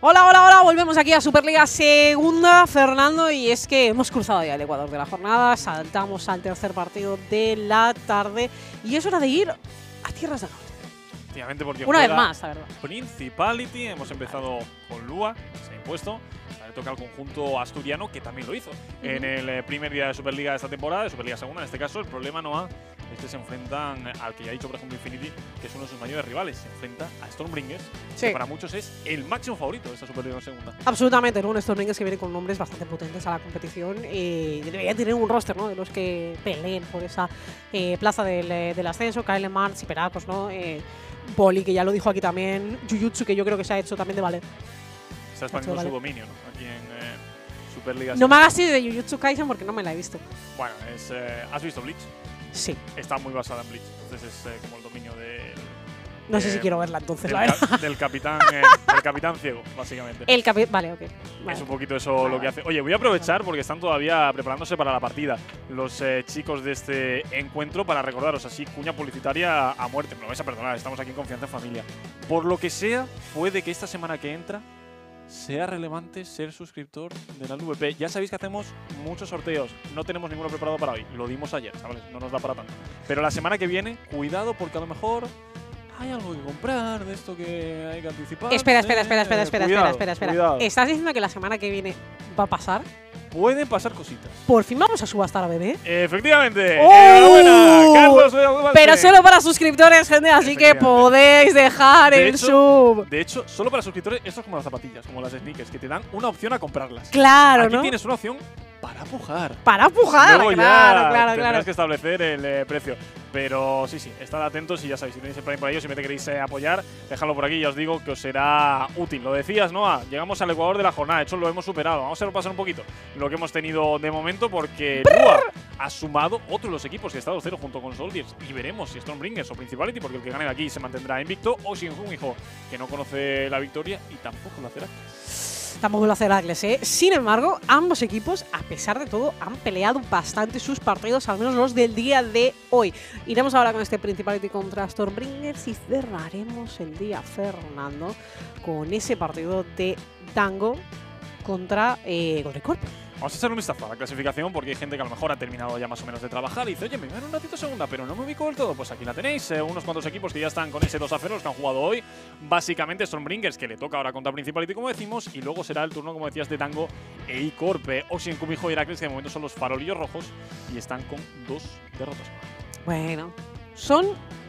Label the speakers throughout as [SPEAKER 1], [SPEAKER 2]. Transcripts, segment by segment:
[SPEAKER 1] Hola, hola, hola, volvemos aquí a Superliga Segunda, Fernando, y es que hemos cruzado ya el ecuador de la jornada, saltamos al tercer partido de la tarde y es hora de ir a tierras de norte.
[SPEAKER 2] Efectivamente, porque
[SPEAKER 1] una vez más, la verdad.
[SPEAKER 2] Principality, hemos empezado con Lua, se ha impuesto. Le toca al conjunto asturiano, que también lo hizo en el primer día de Superliga de esta temporada, de Superliga Segunda. En este caso, el problema no es que se enfrentan al que ya ha dicho, por ejemplo, Infinity, que es uno de sus mayores rivales. Se enfrenta a Stormbringers, que para muchos es el máximo favorito de esta Superliga Segunda.
[SPEAKER 1] Absolutamente, ¿no? Un Stormbringers que viene con nombres bastante potentes a la competición y debería tener un roster, ¿no? De los que peleen por esa plaza del ascenso. Kyle Mars y Peracos, ¿no? Poli, que ya lo dijo aquí también. Jujutsu, que yo creo que se ha hecho también de valer.
[SPEAKER 2] Está expandiendo su dominio, ¿no? Aquí en Superliga.
[SPEAKER 1] No me hagas así de Jujutsu Kaisen porque no me la he visto.
[SPEAKER 2] Bueno, ¿has visto Bleach?
[SPEAKER 1] Sí.
[SPEAKER 2] Está muy basada en Bleach, entonces es como el dominio del…
[SPEAKER 1] No sé si quiero verla entonces, la verdad.
[SPEAKER 2] Del capitán ciego, básicamente.
[SPEAKER 1] Vale, ok. Vale.
[SPEAKER 2] Es un poquito eso lo que hace. Oye, voy a aprovechar porque están todavía preparándose para la partida los chicos de este encuentro para recordaros así, cuña publicitaria a muerte. Me lo vais a perdonar, estamos aquí en Confianza en Familia. Por lo que sea, puede que esta semana que entra sea relevante ser suscriptor de la LVP. Ya sabéis que hacemos muchos sorteos. No tenemos ninguno preparado para hoy. Lo dimos ayer, ¿sabes? No nos da para tanto. Pero la semana que viene, cuidado porque a lo mejor hay algo que comprar de esto que hay que anticipar.
[SPEAKER 1] Espera. ¿Estás diciendo que la semana que viene va a pasar?
[SPEAKER 2] Pueden pasar cositas.
[SPEAKER 1] ¿Por fin vamos a subastar a Bebé?
[SPEAKER 2] Efectivamente.
[SPEAKER 1] ¡Oh!
[SPEAKER 2] ¡Enhorabuena! Carlos,
[SPEAKER 1] pero solo para suscriptores, gente, así que podéis dejar el sub.
[SPEAKER 2] De hecho, solo para suscriptores, esto es como las zapatillas, como las sneakers, que te dan una opción a comprarlas.
[SPEAKER 1] Claro,
[SPEAKER 2] aquí
[SPEAKER 1] ¿no?
[SPEAKER 2] tienes una opción para pujar.
[SPEAKER 1] Para pujar,
[SPEAKER 2] luego
[SPEAKER 1] claro.
[SPEAKER 2] Tendrás que establecer el precio. Pero sí, estad atentos y ya sabéis, si tenéis el Prime por ahí o si me queréis apoyar, dejadlo por aquí y ya os digo que os será útil. Lo decías, Noah, llegamos al Ecuador de la jornada, de hecho lo hemos superado. Vamos a repasar un poquito lo que hemos tenido de momento porque Lua ha sumado otro de los equipos que está 2-0 junto con Soldiers y veremos si Stormbringers o Principality, porque el que gane de aquí se mantendrá invicto, o Shinjumiho, que no conoce la victoria y tampoco lo hacerá.
[SPEAKER 1] Tampoco lo hace Heracles, ¿eh? Sin embargo, ambos equipos, a pesar de todo, han peleado bastante sus partidos, al menos los del día de hoy. Iremos ahora con este Principality contra Stormbringers y cerraremos el día, Fernando, con ese partido de Dango contra Gorecorp.
[SPEAKER 2] Vamos a echar un vistazo a la clasificación porque hay gente que a lo mejor ha terminado ya más o menos de trabajar y dice, oye, me voy a dar un ratito segunda, pero no me ubico del todo. Pues aquí la tenéis, unos cuantos equipos que ya están con ese 2-0, los que han jugado hoy. Básicamente Stormbringers, que le toca ahora contra Principality, como decimos, y luego será el turno, como decías, de Dango e Icorp. Oxien, Kumiho y Heracles, que de momento son los farolillos rojos y están con 2 derrotas.
[SPEAKER 1] Bueno, son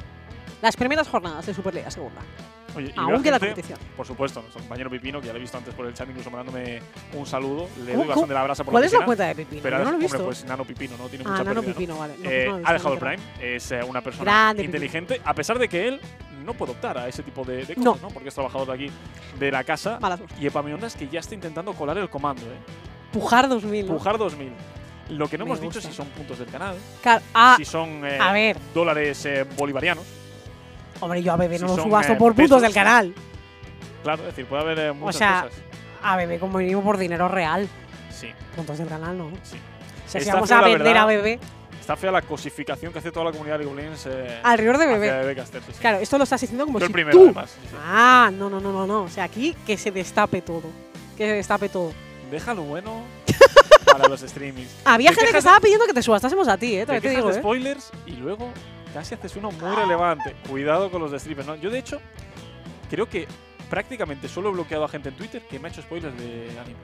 [SPEAKER 1] las primeras jornadas de Superliga Segunda.
[SPEAKER 2] Oye,
[SPEAKER 1] aún queda competición.
[SPEAKER 2] Por supuesto, nuestro compañero Pipino, que ya lo he visto antes por el chat, incluso mandándome un saludo. Le doy bastante la brasa por
[SPEAKER 1] ¿Cuál
[SPEAKER 2] la
[SPEAKER 1] es la cuenta de Pipino?
[SPEAKER 2] Pero
[SPEAKER 1] yo no lo he visto.
[SPEAKER 2] Hombre, pues Nano Pipino, ¿no? Tiene mucha
[SPEAKER 1] Nano
[SPEAKER 2] pérdida,
[SPEAKER 1] Pipino,
[SPEAKER 2] ¿no?
[SPEAKER 1] vale. No,
[SPEAKER 2] ha dejado el Prime, es una persona
[SPEAKER 1] grande,
[SPEAKER 2] inteligente, a pesar de que él no puede optar a ese tipo de cosas, ¿no? Porque es trabajador de aquí, de la casa. Y Epaminondas, que ya está intentando colar el comando,
[SPEAKER 1] Pujar 2000.
[SPEAKER 2] Pujar 2000. Lo que no hemos dicho es si son puntos del canal, si son dólares bolivarianos.
[SPEAKER 1] Hombre, yo a Bebé no lo subasto por puntos del canal.
[SPEAKER 2] Claro, es decir, puede haber muchas cosas.
[SPEAKER 1] A Bebé como mínimo por dinero real.
[SPEAKER 2] Sí.
[SPEAKER 1] Puntos del canal, ¿no?
[SPEAKER 2] Sí.
[SPEAKER 1] O sea, si vamos a vender a Bebé…
[SPEAKER 2] Está fea la cosificación que hace toda la comunidad de League of Legends
[SPEAKER 1] alrededor de Bebé.
[SPEAKER 2] Bebé Caster, sí.
[SPEAKER 1] Claro, esto lo estás diciendo como
[SPEAKER 2] yo
[SPEAKER 1] si
[SPEAKER 2] el primero,
[SPEAKER 1] tú…
[SPEAKER 2] además. Sí.
[SPEAKER 1] Ah, no. O sea, aquí que se destape todo. Que se destape todo.
[SPEAKER 2] Déjalo bueno para los streamings.
[SPEAKER 1] Había gente que estaba pidiendo que te subastásemos a ti,
[SPEAKER 2] te
[SPEAKER 1] digo,
[SPEAKER 2] de spoilers y luego casi haces uno muy relevante. Cuidado con los de streamers, ¿no? Yo, de hecho, creo que prácticamente solo he bloqueado a gente en Twitter que me ha hecho spoilers de anime.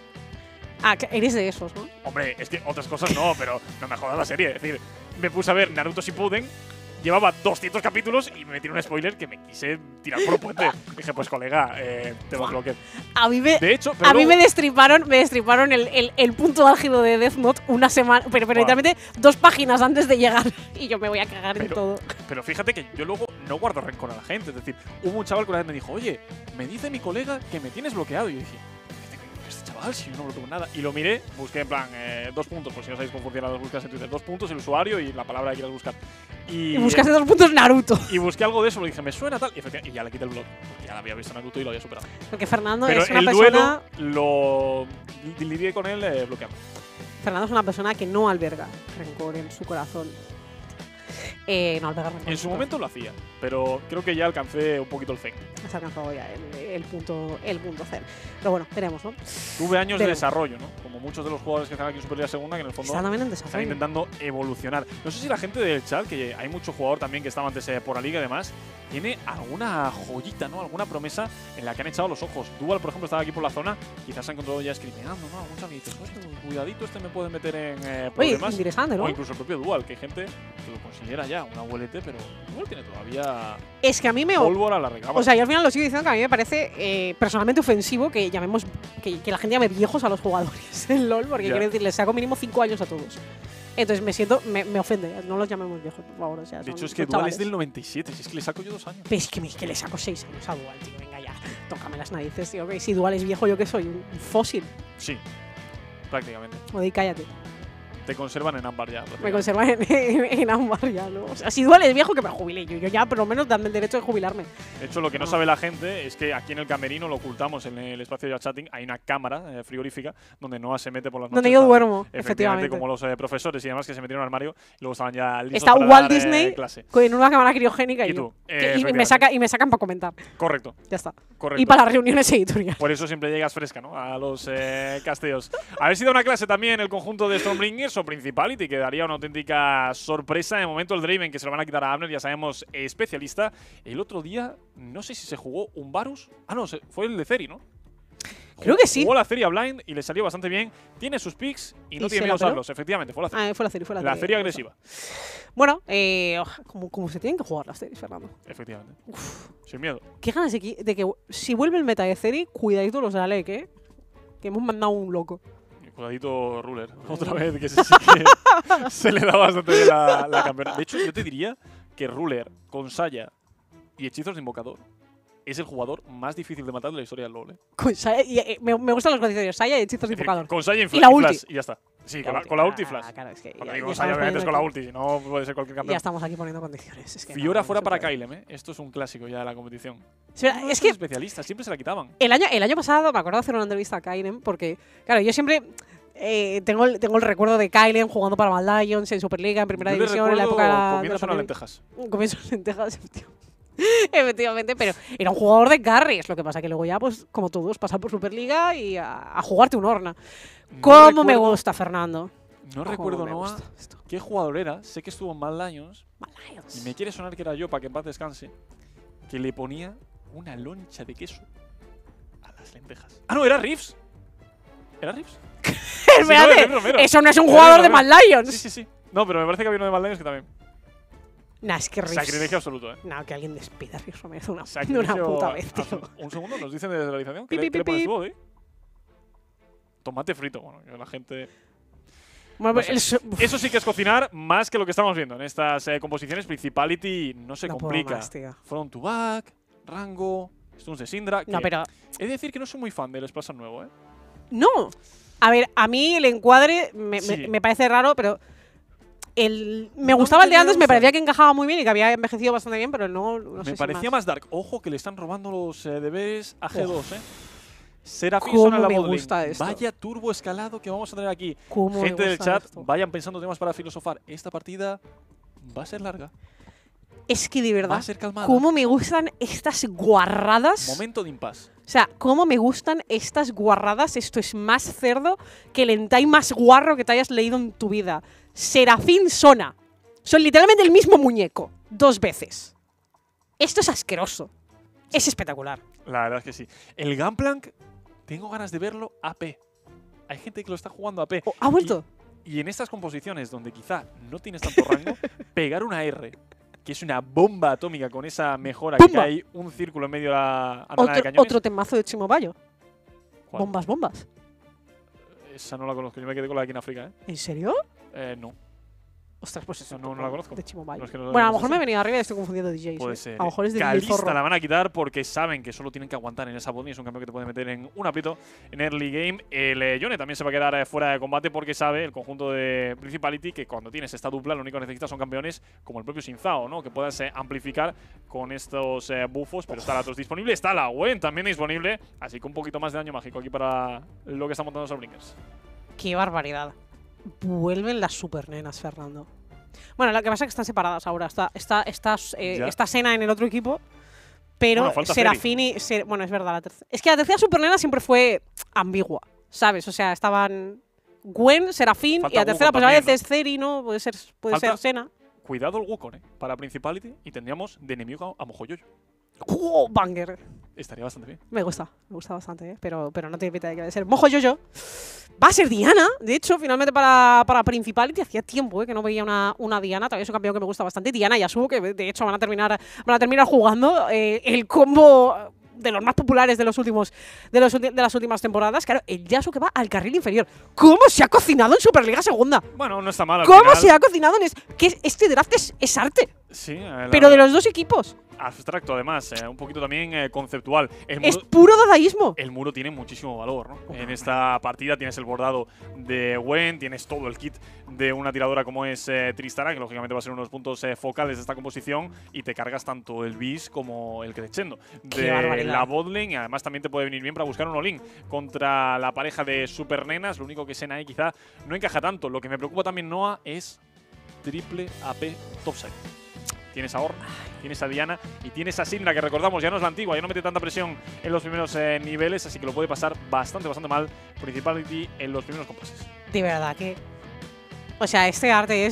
[SPEAKER 1] Ah, eres de esos, ¿no?
[SPEAKER 2] Hombre, es que otras cosas no, pero no me jodas la serie. Es decir, me puse a ver Naruto Shippuden, llevaba 200 capítulos y me metí un spoiler que me quise tirar por un puente. Dije, pues colega, te lo bloqueé.
[SPEAKER 1] A mí me,
[SPEAKER 2] de hecho,
[SPEAKER 1] a mí me destriparon el punto álgido de Death Note una semana, pero literalmente 2 páginas antes de llegar. Y yo me voy a cagar en todo.
[SPEAKER 2] Pero fíjate que yo luego no guardo rencor a la gente. Es decir, hubo un chaval que una vez me dijo, oye, me dice mi colega que me tienes bloqueado. Y yo dije, este chaval, si yo no bloqueo nada. Y lo miré, busqué en plan 2 puntos, por si no sabéis cómo funcionan las búsquedas en Twitter. 2 puntos, el usuario y la palabra que quieras buscar. Y
[SPEAKER 1] buscaste 2 puntos Naruto.
[SPEAKER 2] Y busqué algo de eso, lo dije, me suena tal. Y ya le quité el blog, porque ya la había visto Naruto y lo había superado.
[SPEAKER 1] Porque Fernando
[SPEAKER 2] pero
[SPEAKER 1] es una persona…
[SPEAKER 2] el duelo lo lidié con él bloqueando.
[SPEAKER 1] Fernando es una persona que no alberga rencor en su corazón. no, al pegarme.
[SPEAKER 2] En su momento lo hacía, pero creo que ya alcancé un poquito el zen.
[SPEAKER 1] Has alcanzado ya el punto zen. Pero bueno, veremos, ¿no?
[SPEAKER 2] Tuve años de
[SPEAKER 1] Veremos.
[SPEAKER 2] desarrollo, ¿no? Como muchos de los jugadores que están aquí en Superliga Segunda, que en el fondo
[SPEAKER 1] Está también en
[SPEAKER 2] están
[SPEAKER 1] desarrollo.
[SPEAKER 2] intentando evolucionar. No sé si la gente del chat, que hay mucho jugador también que estaba antes por la liga y demás, tiene alguna joyita, ¿no? Alguna promesa en la que han echado los ojos. Dual, por ejemplo, estaba aquí por la zona, quizás se ha encontrado ya scrimeando, ¿no? Algún chavito, cuidadito, este me puede meter en
[SPEAKER 1] Oye,
[SPEAKER 2] problemas.
[SPEAKER 1] interesante, ¿no?
[SPEAKER 2] O incluso el propio Dual, que hay gente que lo considera ya una abuelete, pero Dual tiene todavía
[SPEAKER 1] Es que a mí me...
[SPEAKER 2] pólvora a la recámara.
[SPEAKER 1] O sea, yo al final lo sigo diciendo que a mí me parece personalmente ofensivo que llamemos que la gente llame viejos a los jugadores en LoL, porque
[SPEAKER 2] Ya.
[SPEAKER 1] quiero decir, les saco mínimo 5 años a todos. Entonces me ofende, no los llamemos viejos, por favor. O sea,
[SPEAKER 2] de
[SPEAKER 1] son-
[SPEAKER 2] hecho, es que
[SPEAKER 1] son
[SPEAKER 2] Dual
[SPEAKER 1] chavales.
[SPEAKER 2] es del 97, si es que le saco yo 2 años.
[SPEAKER 1] Pero es que le saco 6 años a Dual, tío. Venga ya, tócame las narices, tío. Que si Dual es viejo, ¿yo qué soy? Un fósil.
[SPEAKER 2] Sí, prácticamente.
[SPEAKER 1] O de cállate.
[SPEAKER 2] Te conservan en ámbar ya.
[SPEAKER 1] Me conservan en ámbar ya, ¿no? O sea, si Dual es viejo, que me jubile yo. Yo ya, por lo menos, dame el derecho de jubilarme.
[SPEAKER 2] De hecho, lo que no
[SPEAKER 1] No.
[SPEAKER 2] sabe la gente es que aquí en el camerino lo ocultamos en el espacio de chatting. Hay una cámara frigorífica donde Noah se mete por las noches.
[SPEAKER 1] Donde yo
[SPEAKER 2] para-
[SPEAKER 1] duermo,
[SPEAKER 2] efectivamente,
[SPEAKER 1] efectivamente.
[SPEAKER 2] como los profesores y demás que se metieron al armario y luego estaban ya listos
[SPEAKER 1] Está
[SPEAKER 2] para
[SPEAKER 1] Walt
[SPEAKER 2] dar,
[SPEAKER 1] Disney
[SPEAKER 2] clase.
[SPEAKER 1] con una cámara criogénica y,
[SPEAKER 2] Y
[SPEAKER 1] yo.
[SPEAKER 2] tú,
[SPEAKER 1] Que- y me
[SPEAKER 2] efectivamente.
[SPEAKER 1] sacan para comentar.
[SPEAKER 2] Correcto,
[SPEAKER 1] Ya está.
[SPEAKER 2] correcto.
[SPEAKER 1] Y para las reuniones editoriales.
[SPEAKER 2] Por eso siempre llegas fresca, ¿no? A los casteos. Haber sido una clase también el conjunto de Stormbringers o Principality, que daría una auténtica sorpresa. De momento el Draven, que se lo van a quitar a Abner, ya sabemos, especialista. El otro día, no sé si se jugó un Varus. Ah, no, fue el de Ceri, ¿no?
[SPEAKER 1] Creo que sí.
[SPEAKER 2] Jugó la Ceri a Blind y le salió bastante bien. Tiene sus picks y no
[SPEAKER 1] ¿Y
[SPEAKER 2] tiene
[SPEAKER 1] se
[SPEAKER 2] miedo a
[SPEAKER 1] la peló?
[SPEAKER 2] usarlos. Efectivamente, fue la Ceri.
[SPEAKER 1] Fue la serie, fue la
[SPEAKER 2] La
[SPEAKER 1] serie.
[SPEAKER 2] Ceri agresiva.
[SPEAKER 1] Bueno, como se tienen que jugar las series, Fernando.
[SPEAKER 2] Efectivamente. Sin miedo.
[SPEAKER 1] Qué ganas de que si vuelve el meta de serie, cuidadito los de Alec, ¿eh? Que hemos mandado un loco.
[SPEAKER 2] Y cuidadito Ruler. Otra vez, que ese sí que se le da bastante bien la campeona. De hecho, yo te diría que Ruler con Saya y hechizos de invocador es el jugador más difícil de matar de la historia del LoL.
[SPEAKER 1] Con Saya- me gustan los condiciones. Saya y hechizos de
[SPEAKER 2] Es decir,
[SPEAKER 1] invocador.
[SPEAKER 2] con Saya y,
[SPEAKER 1] Y la ulti.
[SPEAKER 2] Flash y ya está. Sí, con la ulti y Flash.
[SPEAKER 1] Claro, es que
[SPEAKER 2] Cuando
[SPEAKER 1] ya-
[SPEAKER 2] digo
[SPEAKER 1] ya
[SPEAKER 2] Saya,
[SPEAKER 1] estamos
[SPEAKER 2] obviamente es con la
[SPEAKER 1] poniendo
[SPEAKER 2] ulti, si no puede ser cualquier
[SPEAKER 1] aquí- Ya
[SPEAKER 2] campeón.
[SPEAKER 1] estamos aquí poniendo condiciones. Es que
[SPEAKER 2] Fiora
[SPEAKER 1] no
[SPEAKER 2] fuera
[SPEAKER 1] se
[SPEAKER 2] para
[SPEAKER 1] puede.
[SPEAKER 2] Kylem, ¿eh? Esto es un clásico ya de la competición.
[SPEAKER 1] Espera,
[SPEAKER 2] Uno de
[SPEAKER 1] es
[SPEAKER 2] estos
[SPEAKER 1] que
[SPEAKER 2] especialistas, siempre se la quitaban.
[SPEAKER 1] el año pasado me acuerdo de hacer una entrevista a Kylen porque, claro, yo siempre tengo el recuerdo de Kylen jugando para Mad Lions en Superliga, en Primera
[SPEAKER 2] Yo le
[SPEAKER 1] División, en la época
[SPEAKER 2] recuerdo
[SPEAKER 1] de la
[SPEAKER 2] comiéndose unas
[SPEAKER 1] pandemia.
[SPEAKER 2] lentejas.
[SPEAKER 1] Comienzo lentejas, efectivamente, pero era un jugador de carries. Lo que pasa que luego ya, pues, como todos, pasar por Superliga y a jugarte un Orna.
[SPEAKER 2] No
[SPEAKER 1] ¿Cómo me
[SPEAKER 2] recuerdo-
[SPEAKER 1] gusta, Fernando?
[SPEAKER 2] No
[SPEAKER 1] ¿Cómo
[SPEAKER 2] recuerdo,
[SPEAKER 1] me
[SPEAKER 2] Noah,
[SPEAKER 1] gusta esto?
[SPEAKER 2] qué jugador era. Sé que estuvo en Mad Lions.
[SPEAKER 1] Mad Lions.
[SPEAKER 2] Y me quiere sonar que era yo, para que en paz descanse, que le ponía una loncha de queso a las lentejas. Ah, no, era Riffs. ¿Era Riffs?
[SPEAKER 1] Espérate,
[SPEAKER 2] Riff Romero.
[SPEAKER 1] eso no es un
[SPEAKER 2] Era
[SPEAKER 1] jugador
[SPEAKER 2] Riff
[SPEAKER 1] de Mad
[SPEAKER 2] Romero.
[SPEAKER 1] Lions.
[SPEAKER 2] Sí, sí, sí. No, pero me parece que había uno de Mad Lions que también.
[SPEAKER 1] Nah, es que Riffs.
[SPEAKER 2] Sacrilegio absoluto, ¿eh?
[SPEAKER 1] No, que alguien despida a Riffs Romero de una
[SPEAKER 2] Sacrilegio
[SPEAKER 1] puta vez, tío.
[SPEAKER 2] absoluto. Un segundo, nos dicen desde la realización.
[SPEAKER 1] Pi,
[SPEAKER 2] ¿Qué
[SPEAKER 1] pi,
[SPEAKER 2] le
[SPEAKER 1] pi,
[SPEAKER 2] pones
[SPEAKER 1] pi.
[SPEAKER 2] tú hoy? Tomate frito. Bueno, yo la gente…
[SPEAKER 1] Bueno,
[SPEAKER 2] No
[SPEAKER 1] pero
[SPEAKER 2] sé.
[SPEAKER 1] el
[SPEAKER 2] Eso sí que es cocinar más que lo que estamos viendo en estas composiciones. Principality no se
[SPEAKER 1] no puedo
[SPEAKER 2] complica.
[SPEAKER 1] más, tío.
[SPEAKER 2] Front to back, Rango, Stuns de Syndra.
[SPEAKER 1] No,
[SPEAKER 2] que
[SPEAKER 1] pero
[SPEAKER 2] he de decir que no soy muy fan del Splash nuevo, ¿eh?
[SPEAKER 1] no. A ver, a mí el encuadre
[SPEAKER 2] Sí.
[SPEAKER 1] me parece raro, pero me
[SPEAKER 2] No
[SPEAKER 1] gustaba el de
[SPEAKER 2] me
[SPEAKER 1] antes, me
[SPEAKER 2] gusta.
[SPEAKER 1] parecía que encajaba muy bien y que había envejecido bastante bien, pero no sé
[SPEAKER 2] Me
[SPEAKER 1] si
[SPEAKER 2] parecía más dark. Ojo que le están robando los deberes a G2, ¿eh? Serafín
[SPEAKER 1] Cómo
[SPEAKER 2] son en la
[SPEAKER 1] me
[SPEAKER 2] botlane.
[SPEAKER 1] gusta esto.
[SPEAKER 2] Vaya turbo escalado que vamos a tener aquí.
[SPEAKER 1] cómo me
[SPEAKER 2] Gente del
[SPEAKER 1] gusta
[SPEAKER 2] chat,
[SPEAKER 1] esto.
[SPEAKER 2] vayan pensando temas para filosofar. Esta partida va a ser larga.
[SPEAKER 1] Es que de
[SPEAKER 2] Va
[SPEAKER 1] verdad,
[SPEAKER 2] a ser calmada.
[SPEAKER 1] cómo me gustan estas guarradas.
[SPEAKER 2] Momento de impasse.
[SPEAKER 1] O sea, cómo me gustan estas guarradas. Esto es más cerdo que el hentai más guarro que te hayas leído en tu vida. Serafín Sona. Son literalmente el mismo muñeco. 2 veces. Esto es asqueroso. Es espectacular.
[SPEAKER 2] La verdad es que sí. El Gunplank, tengo ganas de verlo AP. Hay gente que lo está jugando AP.
[SPEAKER 1] Oh, ¿ha vuelto?
[SPEAKER 2] Y en estas composiciones donde quizá no tienes tanto rango, pegar una R, que es una bomba atómica con esa mejora que
[SPEAKER 1] ¡Pumba!
[SPEAKER 2] hay un círculo en medio de la andanada de
[SPEAKER 1] Otro,
[SPEAKER 2] cañones.
[SPEAKER 1] otro temazo de Chimo Bayo.
[SPEAKER 2] ¿Cuál?
[SPEAKER 1] Bombas, bombas.
[SPEAKER 2] Esa no la conozco, yo me quedé con la de aquí en África,
[SPEAKER 1] ¿En serio?
[SPEAKER 2] No.
[SPEAKER 1] Ostras, pues eso.
[SPEAKER 2] No la conozco.
[SPEAKER 1] De Chimo Bayo.
[SPEAKER 2] No, es que no-
[SPEAKER 1] Bueno, a lo
[SPEAKER 2] no
[SPEAKER 1] mejor
[SPEAKER 2] sé.
[SPEAKER 1] me he venido arriba y estoy confundiendo DJs.
[SPEAKER 2] Puede
[SPEAKER 1] ¿eh?
[SPEAKER 2] ser.
[SPEAKER 1] A lo mejor es de
[SPEAKER 2] Calista
[SPEAKER 1] Zorro.
[SPEAKER 2] la van a quitar porque saben que solo tienen que aguantar en esa bottom y es un campeón que te puede meter en un aprieto en early game. El Yone también se va a quedar fuera de combate porque sabe el conjunto de Principality que cuando tienes esta dupla lo único que necesitas son campeones como el propio Sinzao, ¿no? Que puedas amplificar con estos buffos, pero está la Atrox disponible, está la Gwen también disponible, así que un poquito más de daño mágico aquí para lo que están montando los Blinkers.
[SPEAKER 1] Qué barbaridad. Vuelven las supernenas, Fernando. Bueno, lo que pasa es que están separadas ahora. Está Sena en el otro equipo, pero
[SPEAKER 2] Bueno, falta
[SPEAKER 1] Serafini… bueno, es verdad, es que la tercera Supernena siempre fue ambigua, ¿sabes? O sea, estaban Gwen, Serafín,
[SPEAKER 2] Falta
[SPEAKER 1] y la tercera
[SPEAKER 2] Wukong
[SPEAKER 1] pues a
[SPEAKER 2] también,
[SPEAKER 1] veces Ceri, ¿no? Puede ser
[SPEAKER 2] Falta-
[SPEAKER 1] Sena.
[SPEAKER 2] Cuidado el Wukong, para Principality y tendríamos de enemigo a Mojojojo.
[SPEAKER 1] Banger.
[SPEAKER 2] Estaría bastante bien.
[SPEAKER 1] Me gusta bastante, pero no tiene pinta de que vaya a ser Mojojojo. Va a ser Diana, de hecho, finalmente para Principality. Hacía tiempo que no veía una Diana. También es un campeón que me gusta bastante. Diana y Yasuo, que de hecho van a terminar jugando el combo de los más populares de las últimas temporadas. Claro, el Yasuo que va al carril inferior. ¿Cómo se ha cocinado en Superliga Segunda?
[SPEAKER 2] Bueno, no está mal.
[SPEAKER 1] ¿Cómo se ha cocinado en que este draft es arte?
[SPEAKER 2] Sí,
[SPEAKER 1] Pero de los dos equipos.
[SPEAKER 2] Abstracto, además, un poquito también conceptual.
[SPEAKER 1] Es puro dadaísmo.
[SPEAKER 2] El muro tiene muchísimo valor, ¿no? En esta partida tienes el bordado de Gwen, tienes todo el kit de una tiradora como es Tristana, que lógicamente va a ser uno de los puntos focales de esta composición, y te cargas tanto el Beast como el Crescendo de la botlane, y además también te puede venir bien para buscar un all-in contra la pareja de Supernenas. Lo único que Sena ahí quizá no encaja tanto. Lo que me preocupa también, Noah, es triple AP topside. Tienes a Ornn, tienes a Diana y tienes a Syndra, que recordamos, ya no es la antigua, ya no mete tanta presión en los primeros niveles, así que lo puede pasar bastante mal Principality en los primeros compases.
[SPEAKER 1] De verdad que… O sea, este arte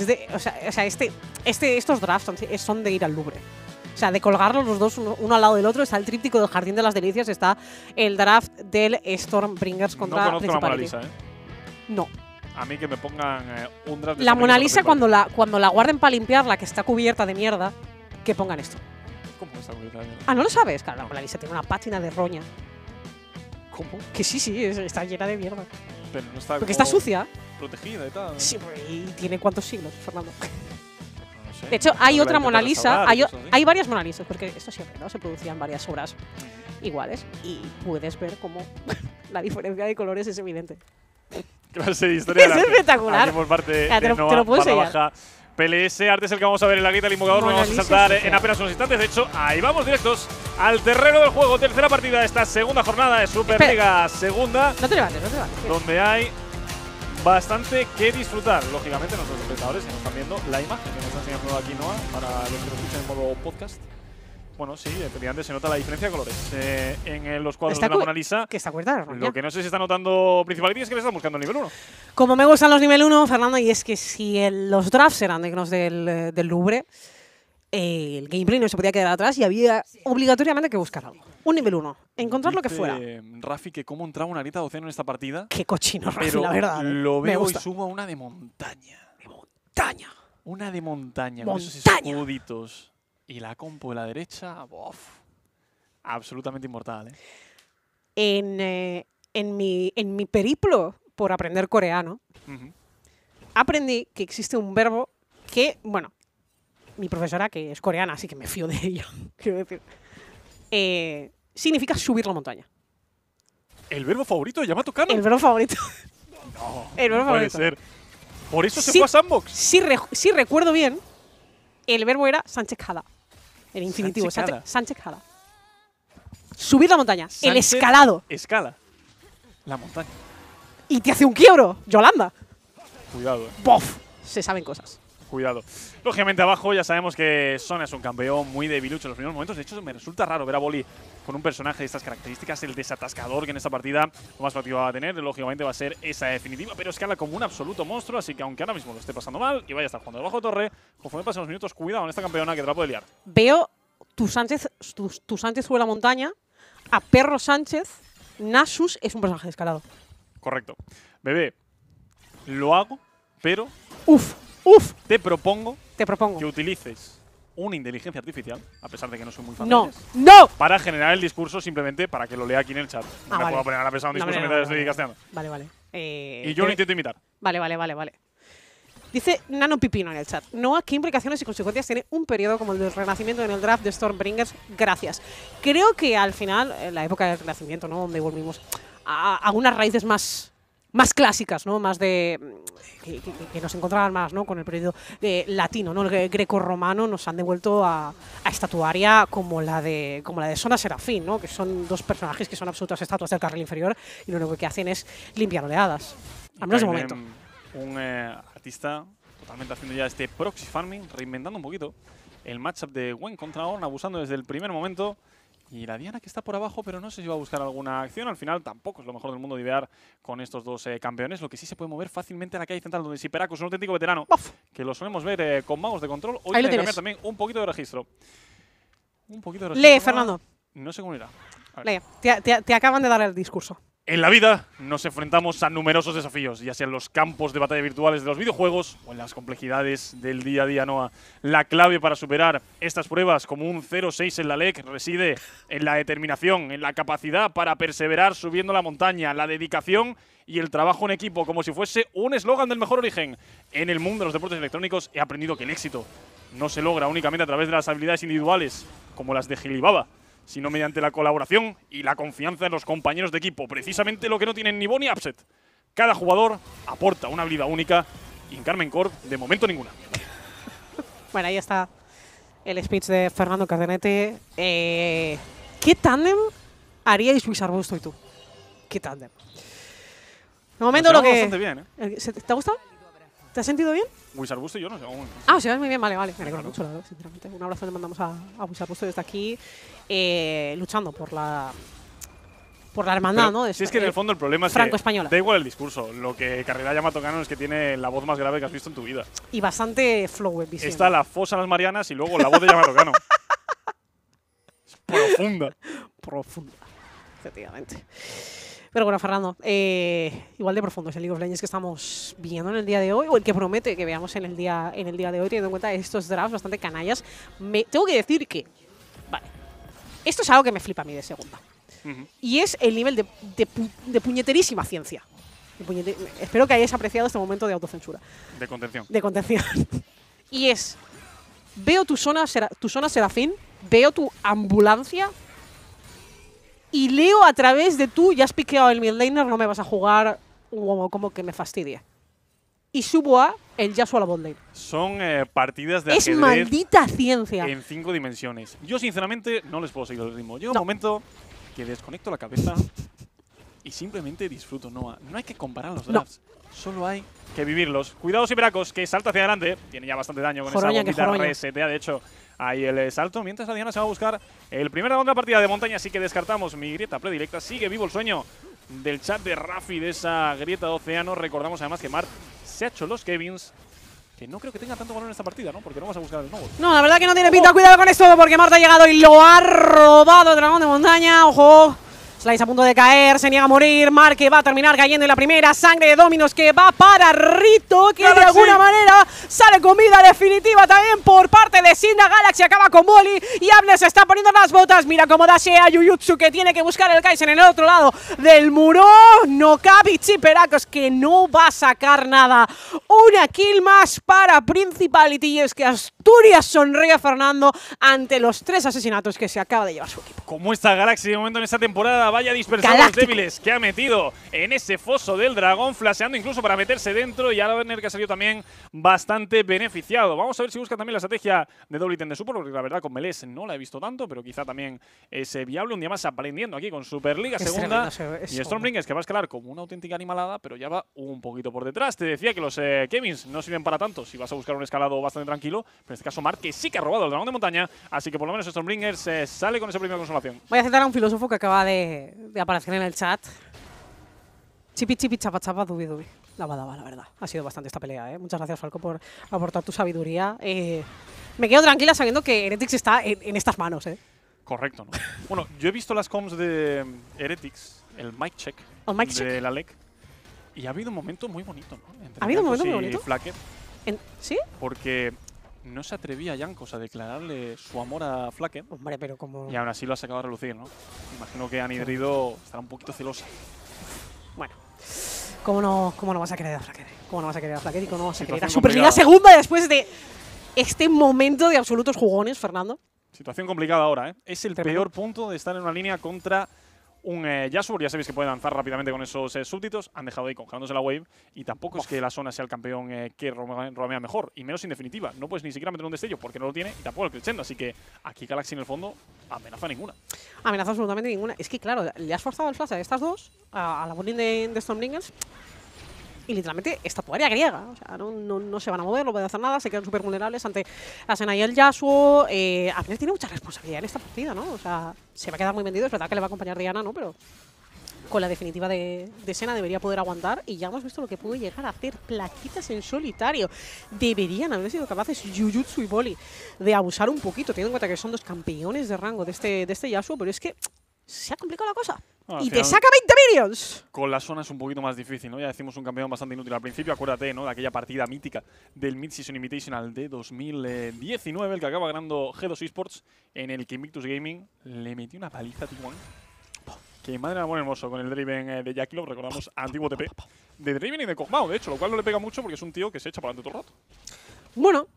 [SPEAKER 1] estos drafts son de ir al Louvre. O sea, de colgarlos los dos uno al lado del otro. Está el tríptico del Jardín de las Delicias, está el draft del Stormbringers contra
[SPEAKER 2] Principality. No conozco la Mona Lisa, ¿eh?
[SPEAKER 1] No.
[SPEAKER 2] A mí que me pongan un draft de
[SPEAKER 1] La Mona Lisa, cuando la guarden para limpiarla, que está cubierta de mierda, que pongan esto.
[SPEAKER 2] ¿Cómo está cubierta de mierda?
[SPEAKER 1] Ah, ¿no lo sabes? Claro, la Mona Lisa tiene una pátina de roña.
[SPEAKER 2] ¿Cómo?
[SPEAKER 1] Que sí, está llena de mierda.
[SPEAKER 2] Pero no está
[SPEAKER 1] Porque está sucia.
[SPEAKER 2] Protegida y tal.
[SPEAKER 1] Sí, y tiene ¿cuántos siglos, Fernando?
[SPEAKER 2] No sé.
[SPEAKER 1] De hecho, hay otra Mona Lisa, hay
[SPEAKER 2] hay
[SPEAKER 1] varias Mona Lisas, porque esto siempre, ¿no? Se producían varias obras iguales y puedes ver cómo la diferencia de colores es evidente.
[SPEAKER 2] Clase de historia.
[SPEAKER 1] Es espectacular.
[SPEAKER 2] Aquí por parte
[SPEAKER 1] Ya,
[SPEAKER 2] de Noah,
[SPEAKER 1] te lo puedo enseñar.
[SPEAKER 2] baja PLS. Arte es el que vamos a ver en la grita del invocador. Nos vamos a saltar en apenas unos instantes. De hecho, ahí vamos directos al terreno del juego. Tercera partida de esta segunda jornada de Superliga Segunda.
[SPEAKER 1] No te levantes.
[SPEAKER 2] Donde hay bastante que disfrutar. Lógicamente, nuestros espectadores que nos están viendo la imagen que nos está enseñando aquí Noah para los que lo escuchan en modo podcast. Bueno, sí, efectivamente se nota la diferencia de colores en los cuadros de la Mona Lisa.
[SPEAKER 1] Que está cubierta de roña.
[SPEAKER 2] Lo que no sé si está notando Principality es que le están buscando el nivel 1.
[SPEAKER 1] Como me gustan los nivel 1, Fernando, y es que si los drafts eran dignos del Louvre, el gameplay no se podía quedar atrás y había obligatoriamente que buscar algo. Un nivel 1. Encontrar lo que fuera.
[SPEAKER 2] Rafi, que cómo entraba una grita de océano en esta partida.
[SPEAKER 1] Qué cochino, Rafi,
[SPEAKER 2] pero
[SPEAKER 1] la verdad.
[SPEAKER 2] Lo
[SPEAKER 1] me
[SPEAKER 2] veo y
[SPEAKER 1] gusta.
[SPEAKER 2] subo a una de montaña.
[SPEAKER 1] De montaña.
[SPEAKER 2] Una de montaña. Con esos
[SPEAKER 1] Montaña.
[SPEAKER 2] escuditos. Y la compo de la derecha, ¡bof! Absolutamente inmortal, ¿eh?
[SPEAKER 1] En mi periplo por aprender coreano, aprendí que existe un verbo que, bueno, mi profesora, que es coreana, así que me fío de ella, quiero decir, significa subir la montaña.
[SPEAKER 2] ¿El verbo favorito de Yamato Kano?
[SPEAKER 1] El verbo favorito.
[SPEAKER 2] No,
[SPEAKER 1] el verbo
[SPEAKER 2] no puede
[SPEAKER 1] favorito.
[SPEAKER 2] ser. Por eso se fue a Sandbox.
[SPEAKER 1] Si recuerdo bien, el verbo era Sanchekada. El infinitivo, Sanchekada. Subir la montaña.
[SPEAKER 2] Sánchez,
[SPEAKER 1] el escalado.
[SPEAKER 2] Escala. La montaña.
[SPEAKER 1] Y te hace un quiebro, Yolanda.
[SPEAKER 2] Cuidado,
[SPEAKER 1] ¡Bof! Se saben cosas.
[SPEAKER 2] Cuidado. Lógicamente abajo ya sabemos que Son es un campeón muy debilucho en los primeros momentos. De hecho, me resulta raro ver a Boli con un personaje de estas características. El desatascador que en esta partida lo más práctico va a tener. Lógicamente va a ser esa definitiva, pero escala como un absoluto monstruo. Así que aunque ahora mismo lo esté pasando mal y vaya a estar jugando debajo de torre, conforme pasen los minutos, cuidado con esta campeona que te la puede liar.
[SPEAKER 1] Veo tu Sánchez sube la montaña, a Perro Sánchez, Nasus es un personaje de escalado.
[SPEAKER 2] Correcto. Bebé, lo hago, pero
[SPEAKER 1] Uf.
[SPEAKER 2] te propongo
[SPEAKER 1] Te propongo.
[SPEAKER 2] que utilices una inteligencia artificial, a pesar de que no soy muy fan
[SPEAKER 1] No.
[SPEAKER 2] de ellas,
[SPEAKER 1] ¡No!
[SPEAKER 2] para generar el discurso simplemente para que lo lea aquí en el chat. No me
[SPEAKER 1] vale.
[SPEAKER 2] puedo poner a la persona un discurso
[SPEAKER 1] No,
[SPEAKER 2] mientras estoy casteando.
[SPEAKER 1] Vale.
[SPEAKER 2] Y yo lo intento imitar.
[SPEAKER 1] Vale. Dice Nano Pipino en el chat. Noah, ¿qué implicaciones y consecuencias tiene un periodo como el del Renacimiento en el draft de Stormbringers? Gracias. Creo que al final, en la época del Renacimiento, ¿no? Donde volvimos a unas raíces más clásicas, ¿no? Más de… que nos encontraban más, ¿no? Con el periodo latino, ¿no? El greco-romano nos han devuelto a estatuaria como la de Sona Serafín, ¿no? Que son dos personajes que son absolutas estatuas del carril inferior y lo único que hacen es limpiar oleadas. Al menos de momento.
[SPEAKER 2] Un artista totalmente haciendo ya este proxy farming, reinventando un poquito el matchup de Gwen contra Ornn, abusando desde el primer momento. Y la Diana que está por abajo, pero no sé si va a buscar alguna acción. Al final tampoco es lo mejor del mundo divear con estos dos campeones. Lo que sí se puede mover fácilmente a la calle central, donde Siperaco es un auténtico veterano, que lo solemos ver con magos de control. Hoy tiene que cambiar también un poquito de registro. Un poquito de registro.
[SPEAKER 1] Lee, Fernando.
[SPEAKER 2] No sé cómo irá.
[SPEAKER 1] Lee, te acaban de dar el discurso.
[SPEAKER 2] En la vida nos enfrentamos a numerosos desafíos, ya sea en los campos de batalla virtuales de los videojuegos o en las complejidades del día a día, Noah. La clave para superar estas pruebas, como un 0-6 en la LEC, reside en la determinación, en la capacidad para perseverar subiendo la montaña, la dedicación y el trabajo en equipo, como si fuese un eslogan del mejor origen. En el mundo de los deportes electrónicos he aprendido que el éxito no se logra únicamente a través de las habilidades individuales, como las de Gilibaba, sino mediante la colaboración y la confianza en los compañeros de equipo. Precisamente lo que no tienen ni Bo ni Upset. Cada jugador aporta una habilidad única y en Karmine Corp, de momento, ninguna.
[SPEAKER 1] Bueno, ahí está el speech de Fernando Cardenete. ¿Qué tándem haríais Luis Arbusto y tú? ¿Qué tándem? De momento lo que…
[SPEAKER 2] bastante bien, ¿eh?
[SPEAKER 1] ¿Te ha gustado? ¿Te has sentido bien?
[SPEAKER 2] Wisarbusto y yo no sé.
[SPEAKER 1] O sea, muy bien, vale. Me alegro mucho, la verdad, sinceramente. Un abrazo le mandamos a Wisarbusto desde aquí, luchando por la hermandad,
[SPEAKER 2] pero,
[SPEAKER 1] ¿no?
[SPEAKER 2] Si es que en el fondo el problema es
[SPEAKER 1] franco-española.
[SPEAKER 2] Que da igual el discurso. Lo que Carrera llama Tocano es que tiene la voz más grave que has visto en tu vida.
[SPEAKER 1] Y bastante flow en visión.
[SPEAKER 2] Está la fosa en las Marianas y luego la voz de Yamatocano. Es profunda.
[SPEAKER 1] Profunda, efectivamente. Pero bueno, Fernando, igual de profundo es el League of Legends que estamos viendo en el día de hoy, o el que promete que veamos en el día de hoy, teniendo en cuenta estos drafts bastante canallas. Tengo que decir que, vale, esto es algo que me flipa a mí de segunda. Y es el nivel de puñeterísima ciencia. Espero que hayáis apreciado este momento de autocensura.
[SPEAKER 2] De contención.
[SPEAKER 1] De contención. Y es, veo tu zona Serafín, veo tu ambulancia, y leo a través de tú, ya has piqueado el midlaner, no me vas a jugar como que me fastidie. Y subo a el Yasuo a la botlane.
[SPEAKER 2] Son partidas de ajedrez.
[SPEAKER 1] Es maldita ciencia.
[SPEAKER 2] En 5 dimensiones. Yo, sinceramente, no les puedo seguir el ritmo. Llega un momento que desconecto la cabeza y simplemente disfruto. No hay que comparar los drafts. Solo hay que vivirlos. Cuidado, Siperaco, que salta hacia adelante. Tiene ya bastante daño con esa bombita resetea, de hecho. Ahí el salto, mientras la Diana se va a buscar el primer round de la partida de montaña, así que descartamos mi grieta predilecta. Sigue vivo el sueño del chat de Rafi de esa grieta de océano. Recordamos además que Mart se ha hecho los Kevins, que no creo que tenga tanto valor en esta partida, ¿no? Porque no vas a buscar el nuevo.
[SPEAKER 1] No, la verdad que no tiene pinta. Cuidado con esto, porque Mart ha llegado y lo ha robado el dragón de montaña. ¡Ojo! Slice a punto de caer, se niega a morir. Mark que va a terminar cayendo en la primera. Sangre de Dominos que va para Rito, que de alguna manera sale con vida definitiva también por parte de Syndra. Galaxy acaba con Molly y Abner se está poniendo las botas. Mira cómo dashea Jujutsu, que tiene que buscar el Kaizen en el otro lado del muro. No cabe Chiperacos, que no va a sacar nada. Una kill más para Principality, y es que Asturias sonríe Fernando ante los 3 asesinatos que se acaba de llevar su equipo.
[SPEAKER 2] ¿Cómo está Galaxy de momento en esta temporada? Vaya dispersar los débiles que ha metido en ese foso del dragón, flasheando incluso para meterse dentro, y Abner que ha salido también bastante beneficiado. Vamos a ver si busca también la estrategia de doble ítem de support, porque la verdad con Melés no la he visto tanto, pero quizá también es viable. Un día más aprendiendo aquí con Superliga Segunda. Y Stormbringers que va a escalar como una auténtica animalada, pero ya va un poquito por detrás. Te decía que los Kevins no sirven para tanto si vas a buscar un escalado bastante tranquilo, pero en este caso Mark, que sí que ha robado el dragón de montaña, así que por lo menos Stormbringers sale con esa primera consolación.
[SPEAKER 1] Voy a citar a un filósofo que acaba de aparecer en el chat. Chipi chipi chapa chapa dubi dubi. Daba, la verdad. Ha sido bastante esta pelea, ¿eh? Muchas gracias, Falco, por aportar tu sabiduría. Me quedo tranquila sabiendo que Heretics está en estas manos, ¿eh?
[SPEAKER 2] Correcto, ¿no? Bueno, yo he visto las comms de Heretics, el mic check de la LEC, y ha habido un momento muy bonito, ¿no? Entre
[SPEAKER 1] ¿Ha habido un momento muy
[SPEAKER 2] Jankos y
[SPEAKER 1] bonito?
[SPEAKER 2] Flacket.
[SPEAKER 1] ¿Sí?
[SPEAKER 2] Porque no se atrevía Jankos a declararle su amor a Flacket.
[SPEAKER 1] Hombre, pero como…
[SPEAKER 2] Y aún así lo ha sacado a relucir, ¿no? Imagino que Anidrido estará un poquito celosa.
[SPEAKER 1] Bueno, ¿cómo no vas a querer a Flacket? ¿Cómo no vas a querer a Flacket y cómo no vas a querer a
[SPEAKER 2] Situación
[SPEAKER 1] Superliga
[SPEAKER 2] complicada.
[SPEAKER 1] Segunda después de este momento de absolutos jugones, Fernando?
[SPEAKER 2] Situación complicada ahora, ¿eh? Es el
[SPEAKER 1] Tremendo.
[SPEAKER 2] peor punto de estar en una línea contra un Yasuo. Ya sabéis que puede lanzar rápidamente con esos súbditos. Han dejado ahí congelándose la wave. Y tampoco es que la zona sea el campeón que romea mejor. Y menos en definitiva. No puedes ni siquiera meter un destello porque no lo tiene. Y tampoco el crescendo. Así que aquí Galaxy en el fondo amenaza ninguna.
[SPEAKER 1] Amenaza absolutamente ninguna. Es que, claro, le has forzado el flash a estas dos, a la botlane de Stormbringers. y literalmente estatuaria griega. O sea, no se van a mover, no pueden hacer nada, se quedan súper vulnerables ante la Senna y el Yasuo. Apenas tiene mucha responsabilidad en esta partida, ¿no? O sea, se va a quedar muy vendido, es verdad que le va a acompañar Diana, ¿no? Pero con la definitiva de Senna debería poder aguantar, y ya hemos visto lo que puede llegar a hacer Plaquitas en solitario. Deberían haber sido capaces Jujutsu y Voli de abusar un poquito, teniendo en cuenta que son dos campeones de rango de este Yasuo, pero es que se ha complicado la cosa. Y te saca 20 minions.
[SPEAKER 2] Con la zona es un poquito más difícil, ¿no? Ya decimos un campeón bastante inútil al principio. Acuérdate, ¿no? De aquella partida mítica del Mid-Season Invitational de 2019, el que acaba ganando G2 Esports, en el que Invictus Gaming le metió una paliza a T1. Que madre mía, hermoso con el Draven de Jakilo, recordamos antiguo TP de Draven y de Kog'Maw, de hecho, lo cual no le pega mucho porque es un tío que se echa para adelante todo el rato.
[SPEAKER 1] Bueno,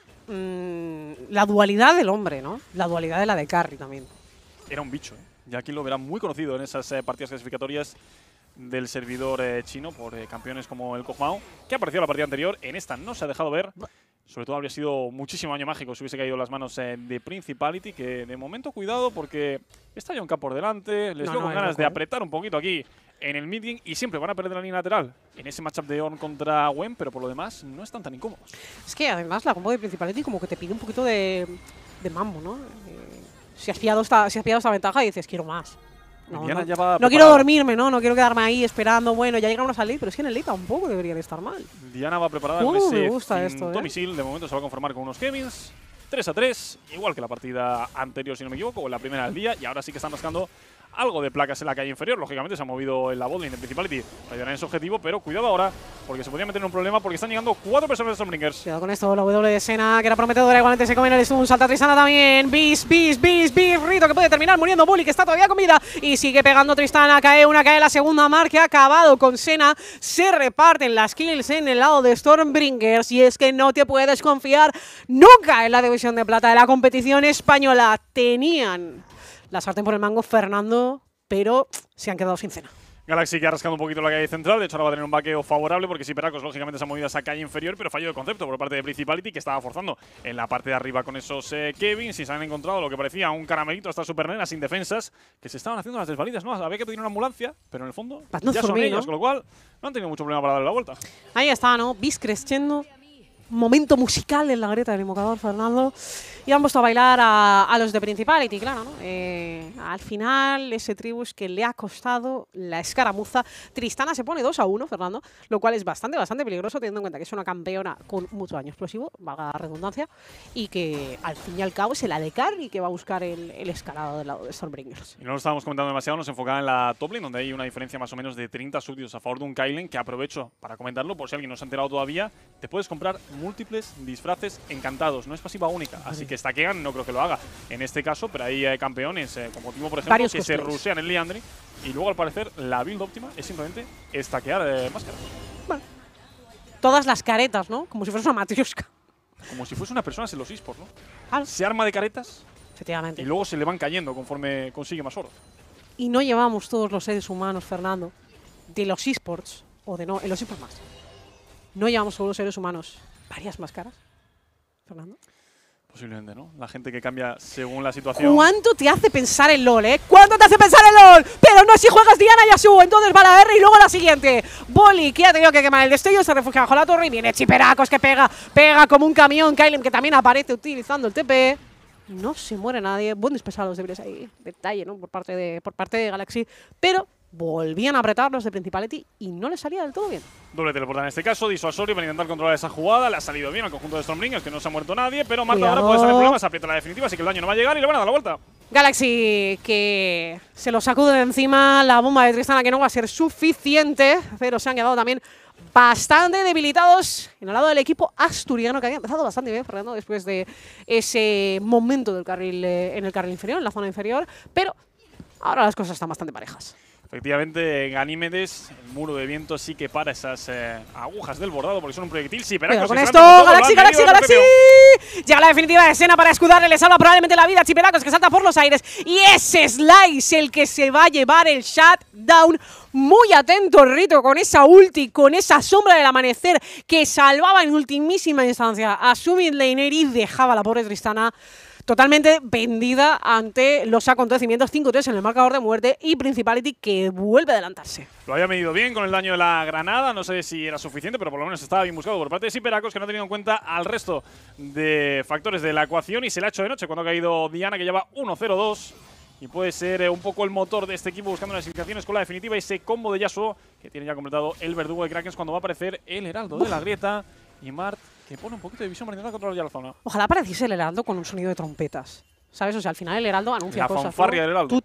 [SPEAKER 1] la dualidad del hombre, ¿no? La dualidad de la de carry también.
[SPEAKER 2] Era un bicho, ¿eh? Jakilo era muy conocido en esas partidas clasificatorias del servidor chino por campeones como el Kog'Maw, que apareció en la partida anterior. En esta no se ha dejado ver. Sobre todo habría sido muchísimo daño mágico si hubiese caído en las manos de Principality, que de momento cuidado porque está Yonka por delante, les veo con ganas de apretar un poquito aquí en el mid-game y siempre van a perder la línea lateral en ese matchup de Ornn contra Gwen, pero por lo demás no están tan incómodos. Es
[SPEAKER 1] que además la combo de Principality como que te pide un poquito de mambo, ¿no? Si has pillado esta ventaja y dices, quiero más. No quiero dormirme, ¿no? No quiero quedarme ahí esperando. Bueno, ya llegamos al late, pero es que en el late tampoco deberían estar mal.
[SPEAKER 2] Diana va preparada con ese
[SPEAKER 1] me gusta esto,
[SPEAKER 2] misil. De momento se va a conformar con unos Kevins. 3-3, igual que la partida anterior, si no me equivoco, o la primera del día. Y ahora sí que están rascando algo de placas en la calle inferior. Lógicamente se ha movido en la botlane de Principality para ayudar en ese objetivo, pero cuidado ahora, porque se podría meter en un problema porque están llegando 4 personas de Stormbringers.
[SPEAKER 1] Cuidado con esto, la W de Senna, que era prometedora, igualmente se come en el stun, salta Tristana también, Beast, Rito, que puede terminar muriendo, Bully, que está todavía con vida, y sigue pegando Tristana, cae la segunda, Mark, que ha acabado con Senna, se reparten las kills en el lado de Stormbringers, y es que no te puedes confiar nunca en la división de plata de la competición española. Tenían la sartén por el mango, Fernando, pero se han quedado sin Senna.
[SPEAKER 2] Galaxy que ha rascado un poquito la calle central, de hecho ahora va a tener un vaqueo favorable porque Siperacos lógicamente se ha movido a esa calle inferior, pero fallo de concepto por parte de Principality, que estaba forzando en la parte de arriba con esos Kevins, y se han encontrado lo que parecía un caramelito hasta Supernena sin defensas, que se estaban haciendo las desvalidas, ¿no? Había que pedir una ambulancia, pero en el fondo ya son ellos, con lo cual no han tenido mucho problema para darle la vuelta.
[SPEAKER 1] Ahí está, ¿no? Bis crescendo. Momento musical en la grieta del invocador, Fernando. Y han puesto a bailar a los de Principality, claro, ¿no? Al final, ese Tribus que le ha costado la escaramuza. Tristana se pone 2-1, Fernando, lo cual es bastante peligroso, teniendo en cuenta que es una campeona con mucho daño explosivo, valga la redundancia, y que al fin y al cabo es el AD Carry que va a buscar el escalado del lado de Stormbringers.
[SPEAKER 2] Y no lo estábamos comentando demasiado, nos enfocaba en la top lane, donde hay una diferencia más o menos de 30 súbditos a favor de un Kylen, que aprovecho para comentarlo, por si alguien no se ha enterado todavía, te puedes comprar múltiples disfraces encantados, no es pasiva única, así que stackean, no creo que lo haga en este caso, pero hay campeones como Timo, por ejemplo, varios que se rushean en Liandry, y luego al parecer la build óptima es simplemente stackear máscaras.
[SPEAKER 1] Vale. Todas las caretas, ¿no? Como si fuese una matrioshka.
[SPEAKER 2] Como si fuese una persona en los esports, ¿no?
[SPEAKER 1] Claro.
[SPEAKER 2] Se arma de caretas.
[SPEAKER 1] Efectivamente.
[SPEAKER 2] Y luego se le van cayendo conforme consigue más oro.
[SPEAKER 1] Y no llevamos todos los seres humanos, Fernando, de los esports, o de no, en los esports más. No llevamos todos los seres humanos varias máscaras, Fernando.
[SPEAKER 2] Posiblemente, ¿no? La gente que cambia según la situación.
[SPEAKER 1] ¿Cuánto te hace pensar el LoL, eh? ¿Cuánto te hace pensar el LoL? Pero no si juegas Diana y Yasuo, entonces va la R y luego la siguiente. Voli, que ha tenido que quemar el destello, se refugia bajo la torre y viene Chiperacos que pega como un camión. Kylen que también aparece utilizando el TP. No se muere nadie. Buen despesado los débiles ahí. Detalle, ¿no? Por parte de Galaxy. Pero volvían a apretar los de Principality y no les salía del todo bien.
[SPEAKER 2] Doble teleporta en este caso, disuasorio para intentar controlar esa jugada. Le ha salido bien al conjunto de Stormbringers, que no se ha muerto nadie, pero Marta ahora puede salir problemas, aprieta la definitiva, así que el daño no va a llegar y le van a dar la vuelta.
[SPEAKER 1] Galaxy que se lo sacude de encima, la bomba de Tristana que no va a ser suficiente, pero se han quedado también bastante debilitados en el lado del equipo asturiano, que había empezado bastante bien, Fernando, después de ese momento del carril en el carril inferior, en la zona inferior, pero ahora las cosas están bastante parejas.
[SPEAKER 2] Efectivamente, Ganímedes, el muro de viento sí que para esas agujas del bordado porque son un proyectil. Sí, pero
[SPEAKER 1] con esto, Galaxy. Llega la definitiva de escena para escudarle, le salva probablemente la vida a Chiperacos, que salta por los aires. Y ese Slice el que se va a llevar el shutdown. Muy atento Rito con esa ulti, con esa sombra del amanecer que salvaba en ultimísima instancia a su mid laner y dejaba a la pobre Tristana totalmente vendida ante los acontecimientos. 5-3 en el marcador de muerte y Principality que vuelve a adelantarse.
[SPEAKER 2] Lo había medido bien con el daño de la granada, no sé si era suficiente, pero por lo menos estaba bien buscado por parte de Siperacos, que no ha tenido en cuenta al resto de factores de la ecuación y se le ha hecho de noche cuando ha caído Diana, que lleva 1-0-2 y puede ser un poco el motor de este equipo buscando las indicaciones con la definitiva, ese combo de Yasuo que tiene ya completado el verdugo de Krakens cuando va a aparecer el heraldo de la grieta y Mart que pone un poquito de visión para intentar controlar ya la zona.
[SPEAKER 1] Ojalá apareciese el heraldo con un sonido de trompetas, ¿sabes? O sea, al final el heraldo anuncia
[SPEAKER 2] La
[SPEAKER 1] cosas.
[SPEAKER 2] fanfarria del heraldo.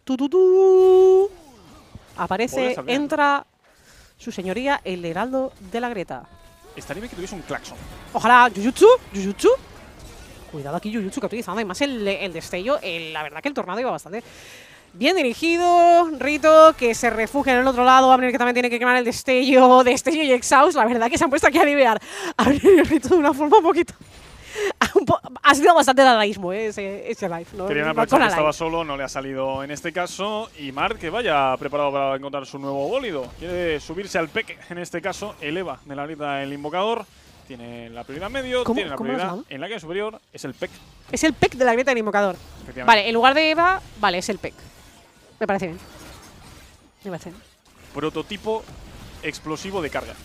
[SPEAKER 1] Aparece, entra su señoría el heraldo de la grieta.
[SPEAKER 2] Estaría bien que tuviese un claxon.
[SPEAKER 1] Ojalá Jujutsu. Cuidado aquí Jujutsu que utilizando además el destello. La verdad que el tornado iba bastante bien dirigido. Rito que se refugia en el otro lado. Abner que también tiene que quemar el destello y exhaust. La verdad que se han puesto aquí a aliviar Abner y Rito de una forma un poquito. Ha sido bastante dadaísmo ese live, ¿no?
[SPEAKER 2] Querían aprovechar que estaba solo, no le ha salido en este caso. Y Mart que vaya preparado para encontrar su nuevo bólido. Quiere subirse al PEC, en este caso el EVA de la grieta el invocador. Tiene la prioridad medio, tiene la prioridad en la que superior, es el PEC.
[SPEAKER 1] Es el PEC de la grieta del invocador. Vale, en lugar de EVA, vale, es el PEC. Me parece bien. Me parece bien.
[SPEAKER 2] Prototipo explosivo de carga.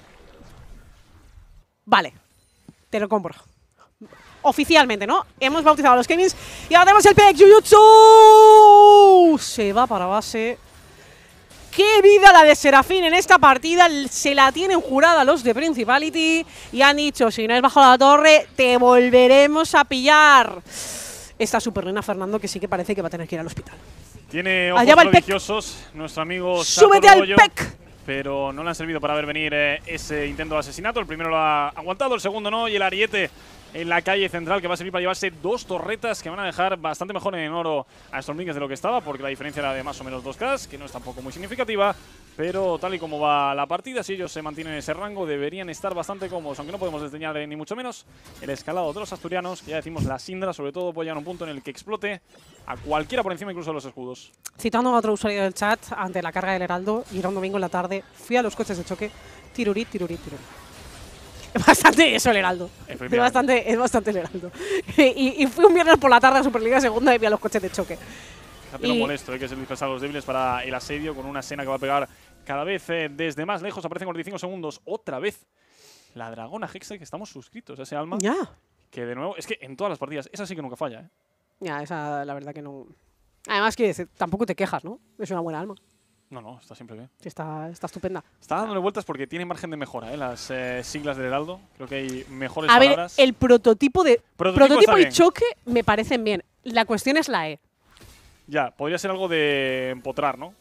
[SPEAKER 1] Vale, te lo compro. Oficialmente, ¿no? Hemos bautizado a los Kevins y ahora tenemos el PEC. Jujutsu se va para base. ¡Qué vida la de Serafín en esta partida! Se la tienen jurada los de Principality y han dicho, si no es bajo la torre, te volveremos a pillar. Esta super reina Fernando que sí que parece que va a tener que ir al hospital.
[SPEAKER 2] Tiene ojos prodigiosos nuestro amigo
[SPEAKER 1] ¡súbete al PEC!
[SPEAKER 2] Pero no le han servido para ver venir ese intento de asesinato. El primero lo ha aguantado, el segundo no. Y el ariete en la calle central que va a servir para llevarse 2 torretas que van a dejar bastante mejor en oro a Stormbringers de lo que estaba, porque la diferencia era de más o menos 2K, que no es tampoco muy significativa. Pero tal y como va la partida, si ellos se mantienen en ese rango, deberían estar bastante cómodos, aunque no podemos desdeñar ni mucho menos el escalado de los asturianos, que ya decimos la Syndra, sobre todo puede llegar a un punto en el que explote a cualquiera por encima incluso de los escudos.
[SPEAKER 1] Citando a otro usuario del chat, ante la carga del heraldo, y era un domingo en la tarde, fui a los coches de choque, tirurit. Es bastante eso el heraldo. Es bastante el heraldo. y fui un viernes por la tarde a Superliga Segunda y vi a los coches de choque.
[SPEAKER 2] Fíjate lo molesto que es el dispensar a los débiles para el asedio, con una escena que va a pegar cada vez desde más lejos. Aparecen 45 segundos. Otra vez la dragona Hextech, que estamos suscritos a ese alma.
[SPEAKER 1] Ya.
[SPEAKER 2] Que de nuevo, es que en todas las partidas, esa sí que nunca falla, ¿eh?
[SPEAKER 1] Ya, esa la verdad que no. Además que tampoco te quejas, ¿no? Es una buena alma.
[SPEAKER 2] No, está siempre bien.
[SPEAKER 1] Está estupenda.
[SPEAKER 2] Está dándole vueltas porque tiene margen de mejora, las siglas del heraldo. Creo que hay mejores
[SPEAKER 1] palabras.
[SPEAKER 2] A ver,
[SPEAKER 1] el prototipo y choque me parecen bien. La cuestión es la E.
[SPEAKER 2] Ya, podría ser algo de empotrar, ¿no?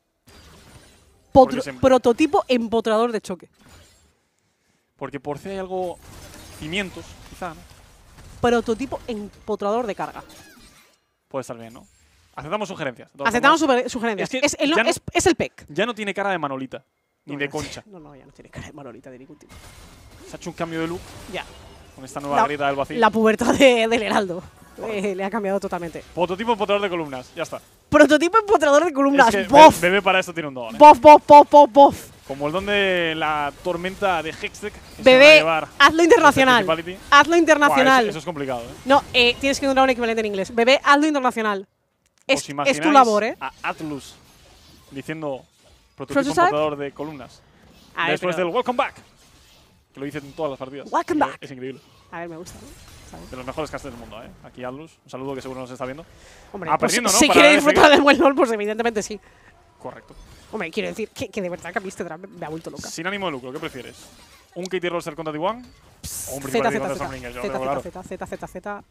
[SPEAKER 1] Prototipo empotrador de choque.
[SPEAKER 2] Porque por C hay algo… cimientos, quizá, ¿no?
[SPEAKER 1] Prototipo empotrador de carga.
[SPEAKER 2] Puede estar bien, ¿no? Aceptamos sugerencias.
[SPEAKER 1] Aceptamos sugerencias. Es el PEC.
[SPEAKER 2] Ya no tiene cara de Manolita, ni de Concha.
[SPEAKER 1] No, ya no tiene cara de Manolita de ningún tipo.
[SPEAKER 2] Se ha hecho un cambio de look.
[SPEAKER 1] Ya.
[SPEAKER 2] Con esta nueva grieta del vacío.
[SPEAKER 1] La pubertad del heraldo. Le ha cambiado totalmente.
[SPEAKER 2] Prototipo empotrador de columnas, ya está.
[SPEAKER 1] Prototipo empotrador de columnas.
[SPEAKER 2] Es que
[SPEAKER 1] ¡bof!
[SPEAKER 2] Bebé para esto tiene un don, ¿eh?
[SPEAKER 1] ¡Bof!
[SPEAKER 2] Como el don de la tormenta de Hextech.
[SPEAKER 1] Bebé, hazlo internacional. Hazlo internacional.
[SPEAKER 2] Eso es complicado, ¿eh?
[SPEAKER 1] No, tienes que encontrar un equivalente en inglés. Bebé, hazlo internacional. Es tu labor, ¿eh?
[SPEAKER 2] A Atlus diciendo prototipo empotrador de columnas. Después del Welcome Back. Que lo dicen en todas las partidas.
[SPEAKER 1] Welcome Back.
[SPEAKER 2] Es increíble.
[SPEAKER 1] A ver, me gusta, ¿no?
[SPEAKER 2] De los mejores casters del mundo, ¿eh? Aquí Atlus. Un saludo que seguro nos está viendo.
[SPEAKER 1] Hombre,
[SPEAKER 2] perdiendo, ¿no?
[SPEAKER 1] Si quiere disfrutar del buen LOL, pues evidentemente sí.
[SPEAKER 2] Correcto.
[SPEAKER 1] Hombre, quiero decir que de verdad que a mí este draft me ha vuelto loca.
[SPEAKER 2] Sin ánimo de lucro, ¿qué prefieres? ¿Un Katie Roster contra T1? ¿O un Principality contra Stormbringers?
[SPEAKER 1] Z.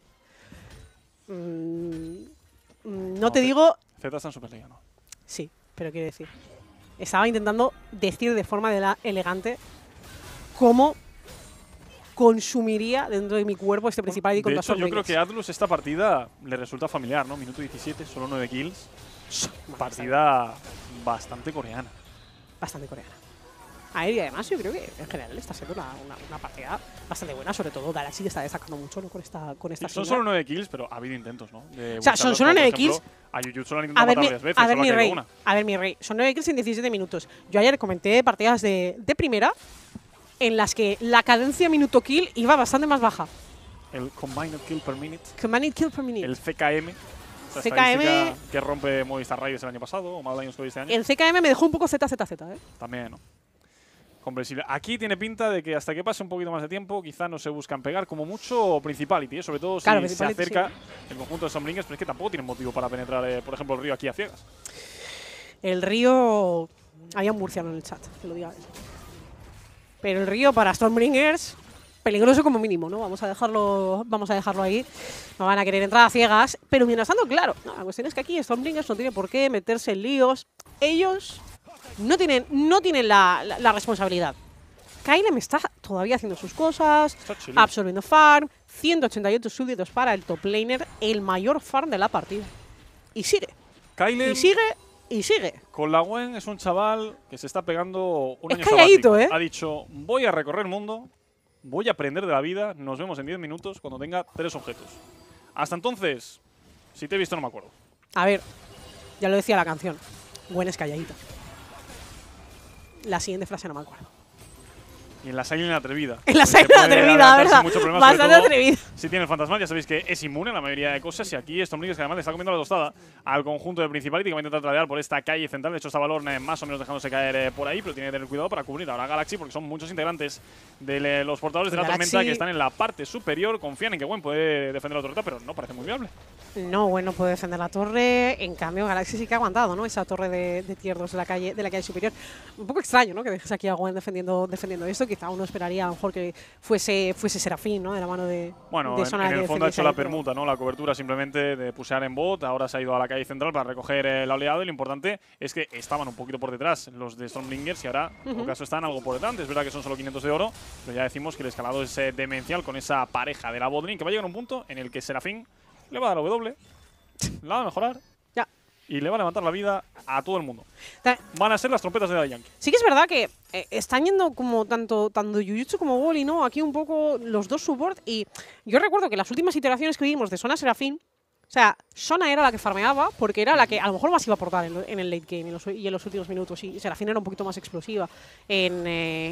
[SPEAKER 1] No te digo…
[SPEAKER 2] Z está en Superliga, ¿no?
[SPEAKER 1] Sí, pero quiero decir… Estaba intentando decir de forma elegante cómo consumiría dentro de mi cuerpo este Principality contra Stormbringers.
[SPEAKER 2] Yo creo que a Atlus esta partida le resulta familiar, ¿no? Minuto 17, solo 9 kills. Partida bastante coreana.
[SPEAKER 1] Bastante coreana. A ver, y además yo creo que en general está siendo una partida bastante buena, sobre todo Galaxy que está destacando mucho, ¿no? con esta
[SPEAKER 2] sí, son solo 9 kills, pero ha habido intentos, ¿no?
[SPEAKER 1] O sea, son solo 9 kills.
[SPEAKER 2] A Jujutsu lo han intentado matar varias veces,
[SPEAKER 1] a ver, mi rey, son 9 kills en 17 minutos. Yo ayer comenté partidas de primera en las que la cadencia minuto kill iba bastante más baja.
[SPEAKER 2] el Combined Kill Per Minute.
[SPEAKER 1] Combined Kill Per Minute.
[SPEAKER 2] El CKM. Esa estadística que rompe Movistar Raiders el año pasado, o más daños que hoy este año.
[SPEAKER 1] El CKM me dejó un poco ZZZ, ¿eh?
[SPEAKER 2] También, ¿no? Comprensible. Aquí tiene pinta de que hasta que pase un poquito más de tiempo, quizá no se buscan pegar como mucho Principality, ¿eh? Sobre todo si
[SPEAKER 1] Claro,
[SPEAKER 2] se acerca
[SPEAKER 1] sí.
[SPEAKER 2] el conjunto de Stormbringers, pero es que tampoco tienen motivo para penetrar, por ejemplo, el río aquí a ciegas.
[SPEAKER 1] El río... Había un murciano en el chat, que lo diga él. Pero el río para Stormbringers, peligroso como mínimo, ¿no? Vamos a dejarlo ahí. No van a querer entrar a ciegas. Pero mientras tanto, claro, no, la cuestión es que aquí Stormbringers no tiene por qué meterse en líos. Ellos no tienen la responsabilidad. Kylem está todavía haciendo sus cosas, absorbiendo farm, 188 súbditos para el top laner, el mayor farm de la partida. Y sigue.
[SPEAKER 2] Kylem,
[SPEAKER 1] Y sigue. Y sigue.
[SPEAKER 2] con la Gwen es un chaval que se está pegando un año
[SPEAKER 1] calladito,
[SPEAKER 2] sabático.
[SPEAKER 1] ¿eh?
[SPEAKER 2] Ha dicho, voy a recorrer el mundo, voy a aprender de la vida, nos vemos en 10 minutos cuando tenga 3 objetos. Hasta entonces, si te he visto no me acuerdo.
[SPEAKER 1] A ver, ya lo decía la canción. Gwen es calladita. La siguiente frase no me acuerdo.
[SPEAKER 2] Y en la Silent atrevida.
[SPEAKER 1] En la
[SPEAKER 2] Que
[SPEAKER 1] Silent
[SPEAKER 2] puede
[SPEAKER 1] atrevida,
[SPEAKER 2] adelantarse
[SPEAKER 1] ¿verdad?
[SPEAKER 2] mucho problema,
[SPEAKER 1] Bastante
[SPEAKER 2] sobre todo
[SPEAKER 1] atrevida.
[SPEAKER 2] Si tiene el fantasmal, ya sabéis que es inmune a la mayoría de cosas. Y aquí Stormbringers, que además le está comiendo la tostada al conjunto de Principality, que va a intentar tradear por esta calle central. De hecho, está Valorn más o menos dejándose caer por ahí, pero tiene que tener cuidado para cubrir ahora a Galaxy, porque son muchos integrantes de los portadores de la
[SPEAKER 1] Galaxy
[SPEAKER 2] tormenta que están en la parte superior. Confían en que Gwen puede defender la torreta, pero no parece muy viable.
[SPEAKER 1] No, bueno, puede defender la torre. En cambio, Galaxy sí que ha aguantado, ¿no? Esa torre de tier 2 de la calle superior. Un poco extraño, ¿no? Que dejes aquí a Gwen defendiendo esto. Quizá uno esperaría a lo mejor que fuese Serafín, ¿no? De la mano de.
[SPEAKER 2] Bueno,
[SPEAKER 1] de
[SPEAKER 2] en el fondo ha hecho la
[SPEAKER 1] pero-
[SPEAKER 2] permuta, ¿no? La cobertura simplemente de pusear en bot. Ahora se ha ido a la calle central para recoger la oleada. Y lo importante es que estaban un poquito por detrás los de Stormbringers y ahora, en todo caso, están algo por delante. Es verdad que son solo 500 de oro, pero ya decimos que el escalado es demencial con esa pareja de la botlane, que va a llegar a un punto en el que Serafín le va a dar W, la va a mejorar
[SPEAKER 1] Ya.
[SPEAKER 2] y le va a levantar la vida a todo el mundo.
[SPEAKER 1] Ta-
[SPEAKER 2] Van a ser las trompetas de Daddy Yankee.
[SPEAKER 1] Sí que es verdad que están yendo como tanto Jujutsu como Woli, ¿no? Aquí un poco los dos support. Y yo recuerdo que las últimas iteraciones que vimos de Sona Serafín, o sea, Sona era la que farmeaba porque era la que a lo mejor más iba a aportar en el late game y en los últimos minutos. Y Serafín era un poquito más explosiva en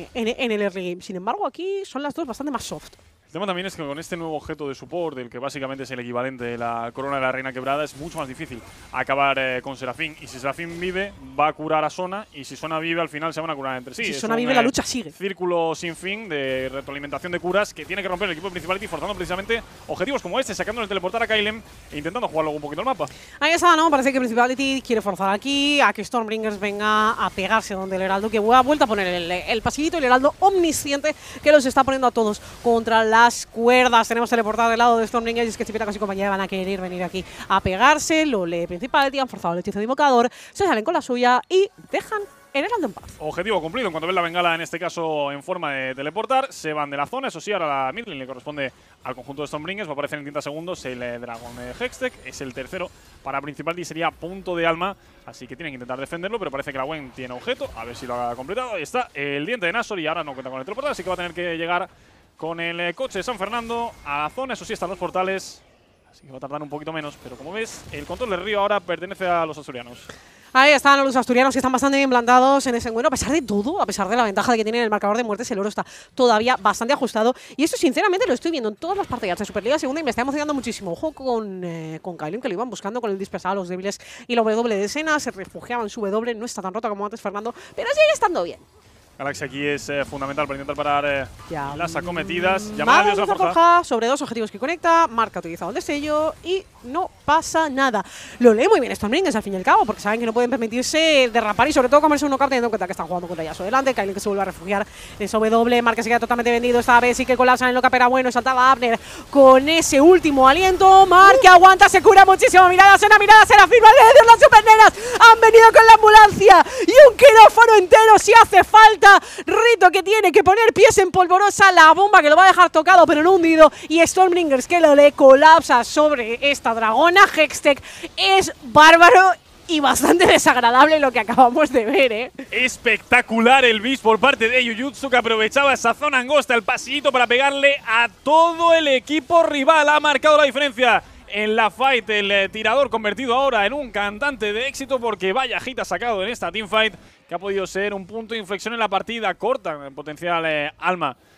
[SPEAKER 1] el early game. Sin embargo, aquí son las dos bastante más soft.
[SPEAKER 2] El tema también es que con este nuevo objeto de support, del que básicamente es el equivalente de la corona de la reina quebrada, es mucho más difícil acabar con Serafín. Y si Serafín vive, va a curar a Sona. Y si Sona vive, al final se van a curar entre sí.
[SPEAKER 1] Si
[SPEAKER 2] Es
[SPEAKER 1] Sona
[SPEAKER 2] un,
[SPEAKER 1] vive, la lucha sigue.
[SPEAKER 2] Círculo sin fin de retroalimentación de curas que tiene que romper el equipo principal y forzando precisamente objetivos como este, sacándole el teleportar a Kylem e intentando jugar luego un poquito el mapa.
[SPEAKER 1] Ahí está, ¿no? Parece que Principality quiere forzar aquí a que Stormbringers venga a pegarse donde el Heraldo, que ha vuelto a poner el pasillito, el Heraldo omnisciente que los está poniendo a todos contra las cuerdas. Tenemos teleportado del lado de Stormbringers y es que Chipita y compañía van a querer venir aquí a pegarse. Lo lee Principality, han forzado el hechizo de invocador, se salen con la suya y dejan el Heraldo en paz.
[SPEAKER 2] Objetivo cumplido. En cuanto ven la bengala, en este caso en forma de teleportar, se van de la zona. Eso sí, ahora la mid lane le corresponde al conjunto de Stormbringers. Va a aparecer en 30 segundos el Dragon Hextech. Es el tercero para Principality, sería punto de alma. Así que tienen que intentar defenderlo, pero parece que la Gwen tiene objeto. A ver si lo ha completado. Ahí está el diente de Nashor y ahora no cuenta con el teleportar, así que va a tener que llegar con el coche de San Fernando a la zona. Eso sí, están los portales, así que va a tardar un poquito menos. Pero como ves, el control del río ahora pertenece a los asturianos.
[SPEAKER 1] Ahí están los asturianos que están bastante bien plantados en ese encuentro. A pesar de todo, a pesar de la ventaja que tienen el marcador de muertes, el oro está todavía bastante ajustado. Y esto, sinceramente, lo estoy viendo en todas las partidas de Superliga Segunda y me está emocionando muchísimo. Ojo con Kylem, que lo iban buscando con el dispersado a los débiles y la W de escena. Se refugiaba en su W. No está tan rota como antes Fernando, pero sigue estando bien.
[SPEAKER 2] Galaxy aquí es fundamental para intentar parar las acometidas. Llamada
[SPEAKER 1] Llamada
[SPEAKER 2] a Dios de la fuerza.
[SPEAKER 1] Forja sobre dos objetivos que conecta. Marca utilizado el destello y no pasa nada. Lo lee muy bien Stormbringers al fin y al cabo, porque saben que no pueden permitirse derrapar y sobre todo comerse un knockout teniendo en cuenta que están jugando contra Yasuo delante. Kylem que se vuelve a refugiar en esa W. Marca se queda totalmente vendido esta vez. Sí que colapsan en lo que era bueno. Saltaba Abner con ese último aliento. Marca aguanta, se cura muchísimo. Miradas en la mirada, Serafín, vale, Dios, las supernenas han venido con la ambulancia y un quirófano entero si hace falta. Rito que tiene que poner pies en polvorosa, la bomba que lo va a dejar tocado pero no hundido, y Stormbringers que lo le colapsa sobre esta dragona. Hextech es bárbaro y bastante desagradable lo que acabamos de ver, ¿eh?
[SPEAKER 2] Espectacular el beast por parte de Jujutsu, que aprovechaba esa zona angosta, el pasillito, para pegarle a todo el equipo rival. Ha marcado la diferencia en la fight, el tirador convertido ahora en un cantante de éxito, porque vaya hit ha sacado en esta teamfight, que ha podido ser un punto de inflexión en la partida. Corta en potencial alma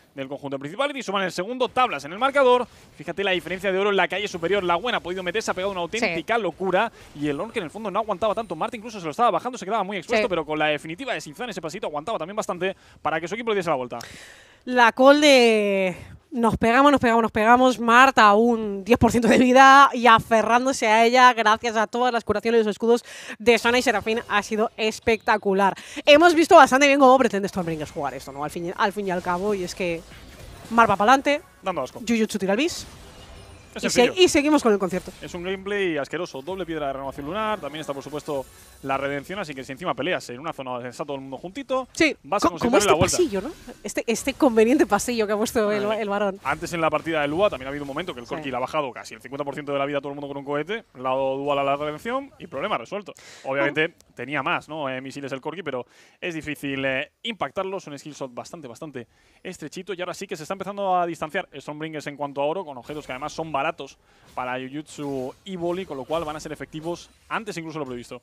[SPEAKER 2] del conjunto de Principality. Suman el segundo, tablas en el marcador. Fíjate la diferencia de oro en la calle superior. La buena ha podido meterse, ha pegado una auténtica locura. Y el Lorn, que en el fondo no aguantaba tanto. Marte incluso se lo estaba bajando, se quedaba muy expuesto, pero con la definitiva de Sinzan ese pasito aguantaba también bastante para que su equipo le diese la vuelta.
[SPEAKER 1] La call de nos pegamos, Marta a un 10% de vida y aferrándose a ella gracias a todas las curaciones y los escudos de Sona y Serafín ha sido espectacular. Hemos visto bastante bien cómo pretende Stormbringers jugar esto, ¿no? Al fin y al cabo, y es que Mar va para adelante,
[SPEAKER 2] dando asco.
[SPEAKER 1] Jujutsu tira el bis.
[SPEAKER 2] Es
[SPEAKER 1] Y seguimos con el concierto.
[SPEAKER 2] Es un gameplay asqueroso. Doble piedra de renovación lunar. También está, por supuesto, la redención. Así que si encima peleas en una zona donde está todo el mundo juntito,
[SPEAKER 1] sí,
[SPEAKER 2] vas a
[SPEAKER 1] como
[SPEAKER 2] la vuelta.
[SPEAKER 1] Pasillo, ¿no? Este conveniente pasillo que ha puesto el varón.
[SPEAKER 2] Antes en la partida de Lua también ha habido un momento que el Corki le ha bajado casi el 50% de la vida a todo el mundo con un cohete. Lado dual a la redención y problema resuelto. Obviamente tenía más, ¿no? Misiles el Corki, pero es difícil impactarlos. Un skill shot bastante estrechito. Y ahora sí que se está empezando a distanciar Stormbringers en cuanto a oro, con objetos que además son baratos para Jujutsu y Volley, con lo cual van a ser efectivos antes incluso de lo previsto.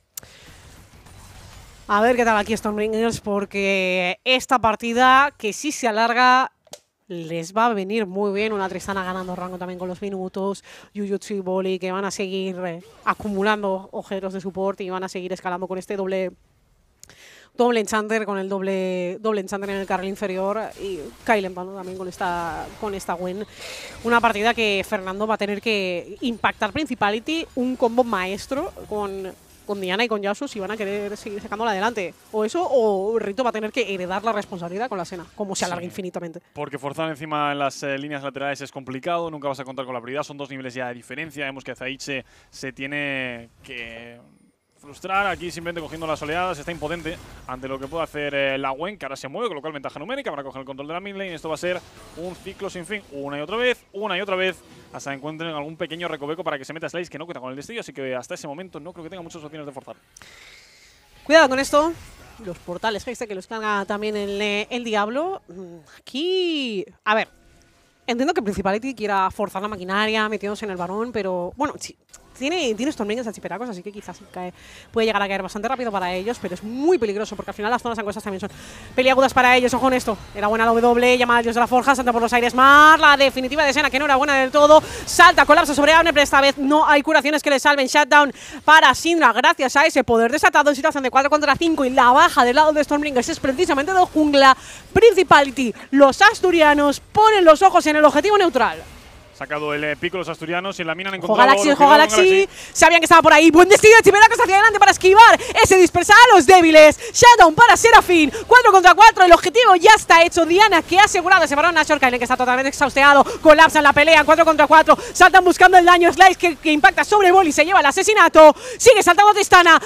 [SPEAKER 1] A ver qué tal aquí Stormbringers, porque esta partida, que sí se alarga, les va a venir muy bien. Una Tristana ganando rango también con los minutos, Jujutsu y Volley, que van a seguir acumulando objetos de soporte y van a seguir escalando con este doble enchanter, con el doble enchanter en el carril inferior, y Kyle también con esta Gwen. Una partida que Fernando va a tener que impactar Principality, un combo maestro con Diana y con Yasuo si van a querer seguir sacándola adelante. O eso, o Rito va a tener que heredar la responsabilidad con la Senna, como se alarga infinitamente.
[SPEAKER 2] Porque forzar encima en las líneas laterales es complicado, nunca vas a contar con la prioridad, son 2 niveles ya de diferencia. Vemos que Zaiche se tiene que frustrar aquí simplemente cogiendo las oleadas. Está impotente ante lo que puede hacer la Gwen, que ahora se mueve, con lo cual ventaja numérica para coger el control de la mid lane. Esto va a ser un ciclo sin fin, una y otra vez, hasta que encuentren algún pequeño recoveco para que se meta Slice, que no cuenta con el destello, así que hasta ese momento no creo que tenga muchas opciones de forzar.
[SPEAKER 1] Cuidado con esto. Los portales que los carga también el Diablo. Aquí, a ver, entiendo que Principality quiera forzar la maquinaria metiéndose en el varón, pero bueno, sí. Tiene Stormbringers a chiperacos, así que quizás puede llegar a caer bastante rápido para ellos, pero es muy peligroso porque al final las zonas angostas también son peliagudas para ellos. Ojo con esto. Era buena la W, llama a Dios de la Forja, salta por los aires. Mar, la definitiva de Senna, que no era buena del todo. Salta, colapsa sobre Abner, pero esta vez no hay curaciones que le salven. Shutdown para Syndra, gracias a ese poder desatado en situación de 4 contra 5. Y la baja del lado de Stormbringers es precisamente de jungla. Principality, los asturianos ponen los ojos en el objetivo neutral.
[SPEAKER 2] Sacado el pico los asturianos y en la mina han
[SPEAKER 1] Ojo
[SPEAKER 2] encontrado…
[SPEAKER 1] Galaxy, sabían que estaba por ahí. Buen destino de Chiperacos hacia adelante para esquivar ese dispersar a los débiles. Shutdown para Serafín, 4 contra 4, el objetivo ya está hecho. Diana, que ha asegurado ese varón. Nashor, Kyle, que está totalmente exhausteado, colapsa en la pelea, 4 contra 4, saltan buscando el daño. Slice que impacta sobre Volley, se lleva el asesinato. Sigue saltando Tristana,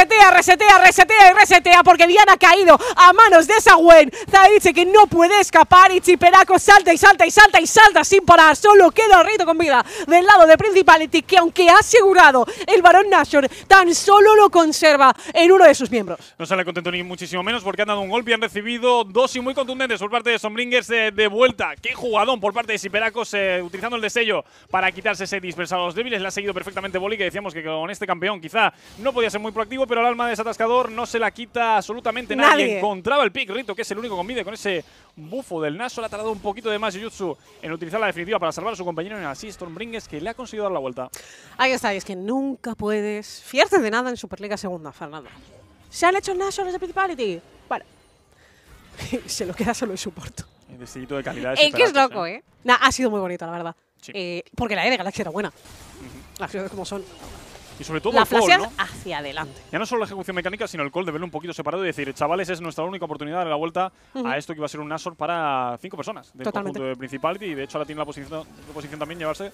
[SPEAKER 1] resetea, porque Diana ha caído a manos de esa Gwen. Zaiche, que no puede escapar, y Chiperacos salta sin parar. Solo queda Rito con vida del lado de Principality, que aunque ha asegurado el varón Nashor, tan solo lo conserva en uno de sus miembros.
[SPEAKER 2] No sale contento ni muchísimo menos porque han dado un golpe y han recibido dos y muy contundentes por parte de Stormbringers de vuelta. Qué jugadón por parte de Chiperacos, utilizando el destello para quitarse ese dispersado a los débiles. Le ha seguido perfectamente Volley, que decíamos que con este campeón quizá no podía ser muy proactivo, pero el alma de desatascador no se la quita absolutamente nadie. Encontraba el pick Rito, que es el único con vida, con ese bufo del Nashor. Ha tardado un poquito de más Jujutsu en utilizar la definitiva para salvar a su compañero, en así Stormbringers, que le ha conseguido dar la vuelta.
[SPEAKER 1] Ahí está, y es que nunca puedes fiarte de nada en Superliga Segunda, Fernando. ¿Se han hecho el Nashor de Principality? Bueno, se lo queda solo el soporte.
[SPEAKER 2] El destellito de calidad.
[SPEAKER 1] Que es loco, Nah, ha sido muy bonito, la verdad.
[SPEAKER 2] Sí.
[SPEAKER 1] Porque la E de Galaxy era buena. Las cosas como son.
[SPEAKER 2] Y sobre todo
[SPEAKER 1] la
[SPEAKER 2] el call,
[SPEAKER 1] flashear,
[SPEAKER 2] ¿no?
[SPEAKER 1] hacia adelante.
[SPEAKER 2] Ya no solo la ejecución mecánica, sino el call de verlo un poquito separado y decir, chavales, es nuestra única oportunidad de la vuelta a esto que iba a ser un Nashor para 5 personas del conjunto de Principality. Y de hecho ahora tiene la posición también llevarse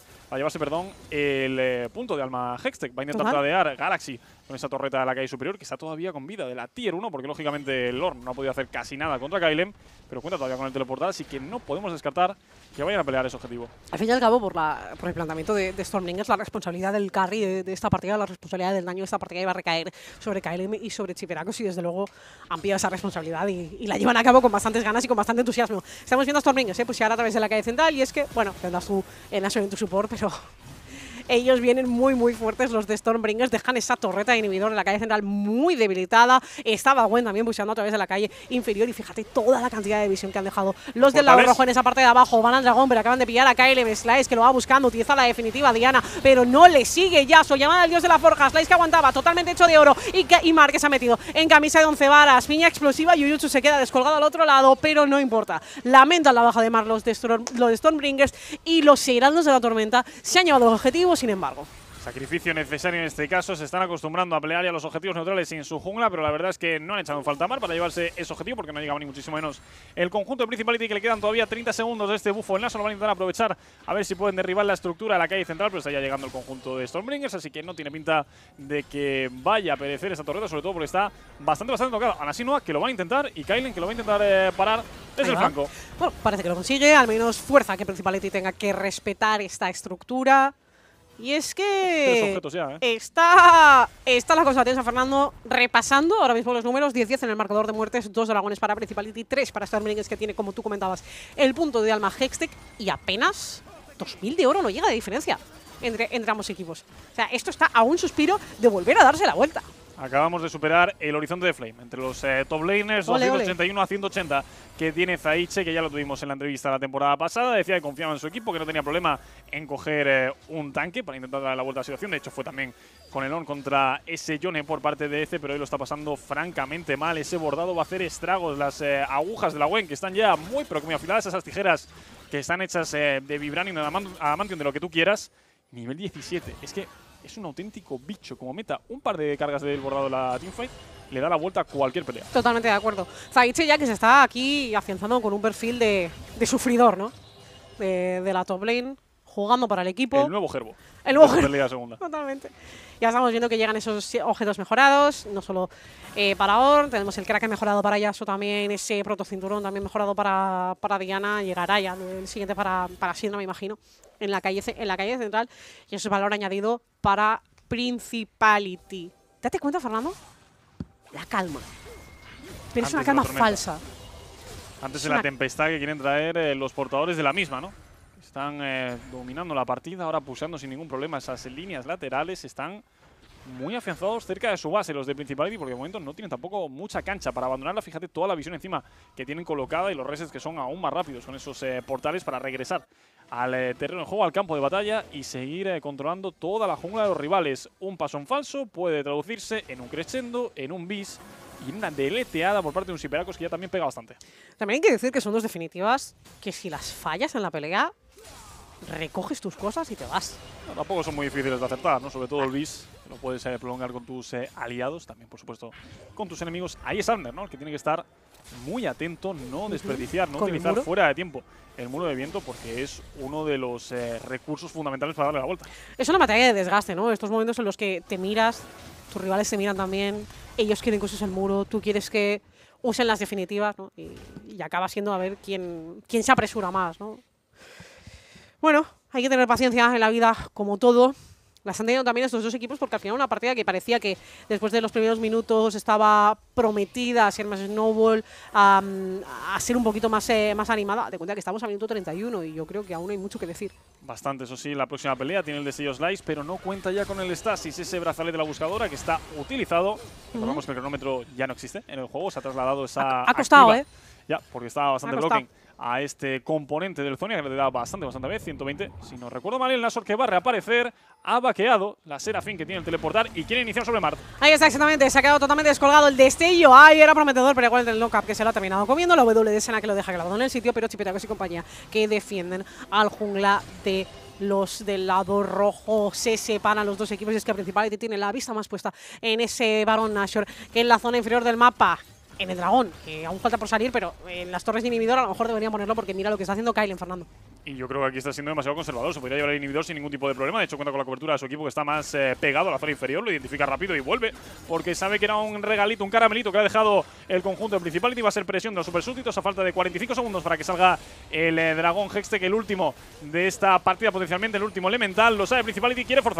[SPEAKER 2] el punto de alma Hextech. Va a intentar tradear Galaxy con esa torreta de la calle superior, que está todavía con vida de la Tier 1, porque lógicamente el Lorn no ha podido hacer casi nada contra Kylem, pero cuenta todavía con el teleportal, así que no podemos descartar que vayan a pelear ese objetivo.
[SPEAKER 1] Al fin y al cabo, por el planteamiento de Stormbringers, la responsabilidad del carry de esta partida, la responsabilidad del daño de esta partida iba a recaer sobre Kylem y sobre Chiperacos, y desde luego han pillado esa responsabilidad y la llevan a cabo con bastantes ganas y con bastante entusiasmo. Estamos viendo a Stormbringers pushear a través de la calle central, y es que, bueno, tendrás tú en tu support, pero ellos vienen muy fuertes, los de Stormbringers, dejan esa torreta de inhibidor en la calle central muy debilitada. Estaba Gwen también buscando a través de la calle inferior y fíjate toda la cantidad de visión que han dejado los del lado rojo en esa parte de abajo. Van al dragón, pero acaban de pillar a Kyle Slice, que lo va buscando, utiliza la definitiva Diana, pero no le sigue Yasuo, llamada al dios de la forja, Slice que aguantaba, totalmente hecho de oro, y Mark que se ha metido en camisa de 11 varas, piña explosiva, Jujutsu se queda descolgado al otro lado, pero no importa. Lamentan la baja de Mark los de Stormbringers y los Heraldos de la Tormenta se han llevado los objetivos, sin embargo.
[SPEAKER 2] Sacrificio necesario en este caso, se están acostumbrando a pelear ya los objetivos neutrales en su jungla, pero la verdad es que no han echado en falta Mar para llevarse ese objetivo, porque no ha llegado ni muchísimo menos el conjunto de Principality, que le quedan todavía 30 segundos de este bufo en lazo. Lo van a intentar aprovechar a ver si pueden derribar la estructura de la calle central, pero está ya llegando el conjunto de Stormbringers, así que no tiene pinta de que vaya a perecer esta torreta, sobre todo porque está bastante tocado. Aún así, Noah, que lo van a intentar, y Kylen, que lo va a intentar parar desde el flanco.
[SPEAKER 1] Bueno, parece que lo consigue, al menos fuerza que Principality tenga que respetar esta estructura. Y es que está la cosa de San Fernando repasando ahora mismo los números: 10-10 en el marcador de muertes, 2 dragones para Principality, 3 para Stormbringers, que tiene, como tú comentabas, el punto de alma Hextech, y apenas 2000 de oro no llega de diferencia entre ambos equipos. O sea, esto está a un suspiro de volver a darse la vuelta.
[SPEAKER 2] Acabamos de superar el horizonte de Flame entre los top laners, 281 a 180 que tiene Zaiche, que ya lo tuvimos en la entrevista la temporada pasada. Decía que confiaba en su equipo, que no tenía problema en coger un tanque para intentar dar la vuelta a la situación. De hecho, fue también con el on contra ese Yone por parte de ECE, pero hoy lo está pasando francamente mal. Ese bordado va a hacer estragos. Las agujas de la Gwen, que están ya muy, pero muy afiladas, esas tijeras que están hechas de Vibranium, de Adamantium, de lo que tú quieras. Nivel 17. Es que es un auténtico bicho. Como meta un par de cargas del bordado de la teamfight, le da la vuelta a cualquier pelea. Totalmente
[SPEAKER 1] de acuerdo. Zaiche ya que se está aquí afianzando con un perfil de sufridor, ¿no? De la top lane, jugando para el equipo.
[SPEAKER 2] El nuevo Gerbo.
[SPEAKER 1] El nuevo Gerbo.
[SPEAKER 2] Pelea segunda.
[SPEAKER 1] Totalmente. Ya estamos viendo que llegan esos objetos mejorados, no solo para Ornn, tenemos el crack mejorado para Yasuo también, ese protocinturón también mejorado para Diana, llegará ya el siguiente para Syndra, me imagino, en la calle central, y eso es valor añadido para Principality. ¿Date cuenta, Fernando? La calma. Pero es una calma falsa.
[SPEAKER 2] Antes de la tempestad que quieren traer los portadores de la misma, ¿no? Están dominando la partida, ahora pulsando sin ningún problema esas líneas laterales. Están muy afianzados cerca de su base los de Principality, porque de momento no tienen tampoco mucha cancha para abandonarla. Fíjate toda la visión encima que tienen colocada y los resets que son aún más rápidos con esos portales para regresar al terreno de juego, al campo de batalla, y seguir controlando toda la jungla de los rivales. Un paso en falso puede traducirse en un crescendo, en un bis y una deleteada por parte de un Siperacos, que ya también pega bastante.
[SPEAKER 1] También hay que decir que son dos definitivas que, si las fallas en la pelea, recoges tus cosas y te vas.
[SPEAKER 2] No, tampoco son muy difíciles de acertar, ¿no? Sobre todo el bis, que lo puedes prolongar con tus aliados, también por supuesto con tus enemigos. Ahí es Ander, ¿no? El que tiene que estar muy atento, no desperdiciar, no utilizar fuera de tiempo el muro de viento, porque es uno de los recursos fundamentales para darle la vuelta. Es
[SPEAKER 1] una batalla de desgaste, ¿no? Estos momentos en los que te miras, tus rivales se miran también, ellos quieren que uses el muro, tú quieres que usen las definitivas, ¿no? Y acaba siendo a ver quién se apresura más, ¿no? Bueno, hay que tener paciencia en la vida, como todo. Las han tenido también estos dos equipos, porque al final una partida que parecía que después de los primeros minutos estaba prometida a ser más snowball, a ser un poquito más animada. De cuenta que estamos a minuto 31 y yo creo que aún hay mucho que decir.
[SPEAKER 2] Bastante, eso sí, la próxima pelea tiene el destello Slice, pero no cuenta ya con el Stasis, ese brazalete de la buscadora que está utilizado. Recordamos que el cronómetro ya no existe en el juego, se ha trasladado esa
[SPEAKER 1] Ha costado,
[SPEAKER 2] activa. Ya, porque estaba bastante blocking a este componente del Zonia, que le da bastante vez, 120. Si no recuerdo mal, el Nashor que va a reaparecer ha vaqueado la Seraphine que tiene el teleportar y quiere iniciar sobre Mart.
[SPEAKER 1] Ahí está, exactamente, se ha quedado totalmente descolgado el destello. Ahí era prometedor, pero igual el knock-up que se lo ha terminado comiendo. La W de Sena que lo deja clavado en el sitio, pero Siperacos y compañía que defienden al jungla de los del lado rojo. Se separan los dos equipos y es que Principality tiene la vista más puesta en ese Baron Nashor, que en la zona inferior del mapa, en el dragón, que aún falta por salir, pero en las torres de inhibidor a lo mejor deberían ponerlo, porque mira lo que está haciendo Kylen, Fernando.
[SPEAKER 2] Y yo creo que aquí está siendo demasiado conservador. Se podría llevar el inhibidor sin ningún tipo de problema. De hecho, cuenta con la cobertura de su equipo, que está más pegado a la zona inferior. Lo identifica rápido y vuelve, porque sabe que era un regalito, un caramelito que ha dejado el conjunto de Principality. Va a ser presión de los super súbditos a falta de 45 segundos para que salga el dragón Hextech, el último de esta partida, potencialmente el último elemental. Lo sabe Principality, quiere forzar.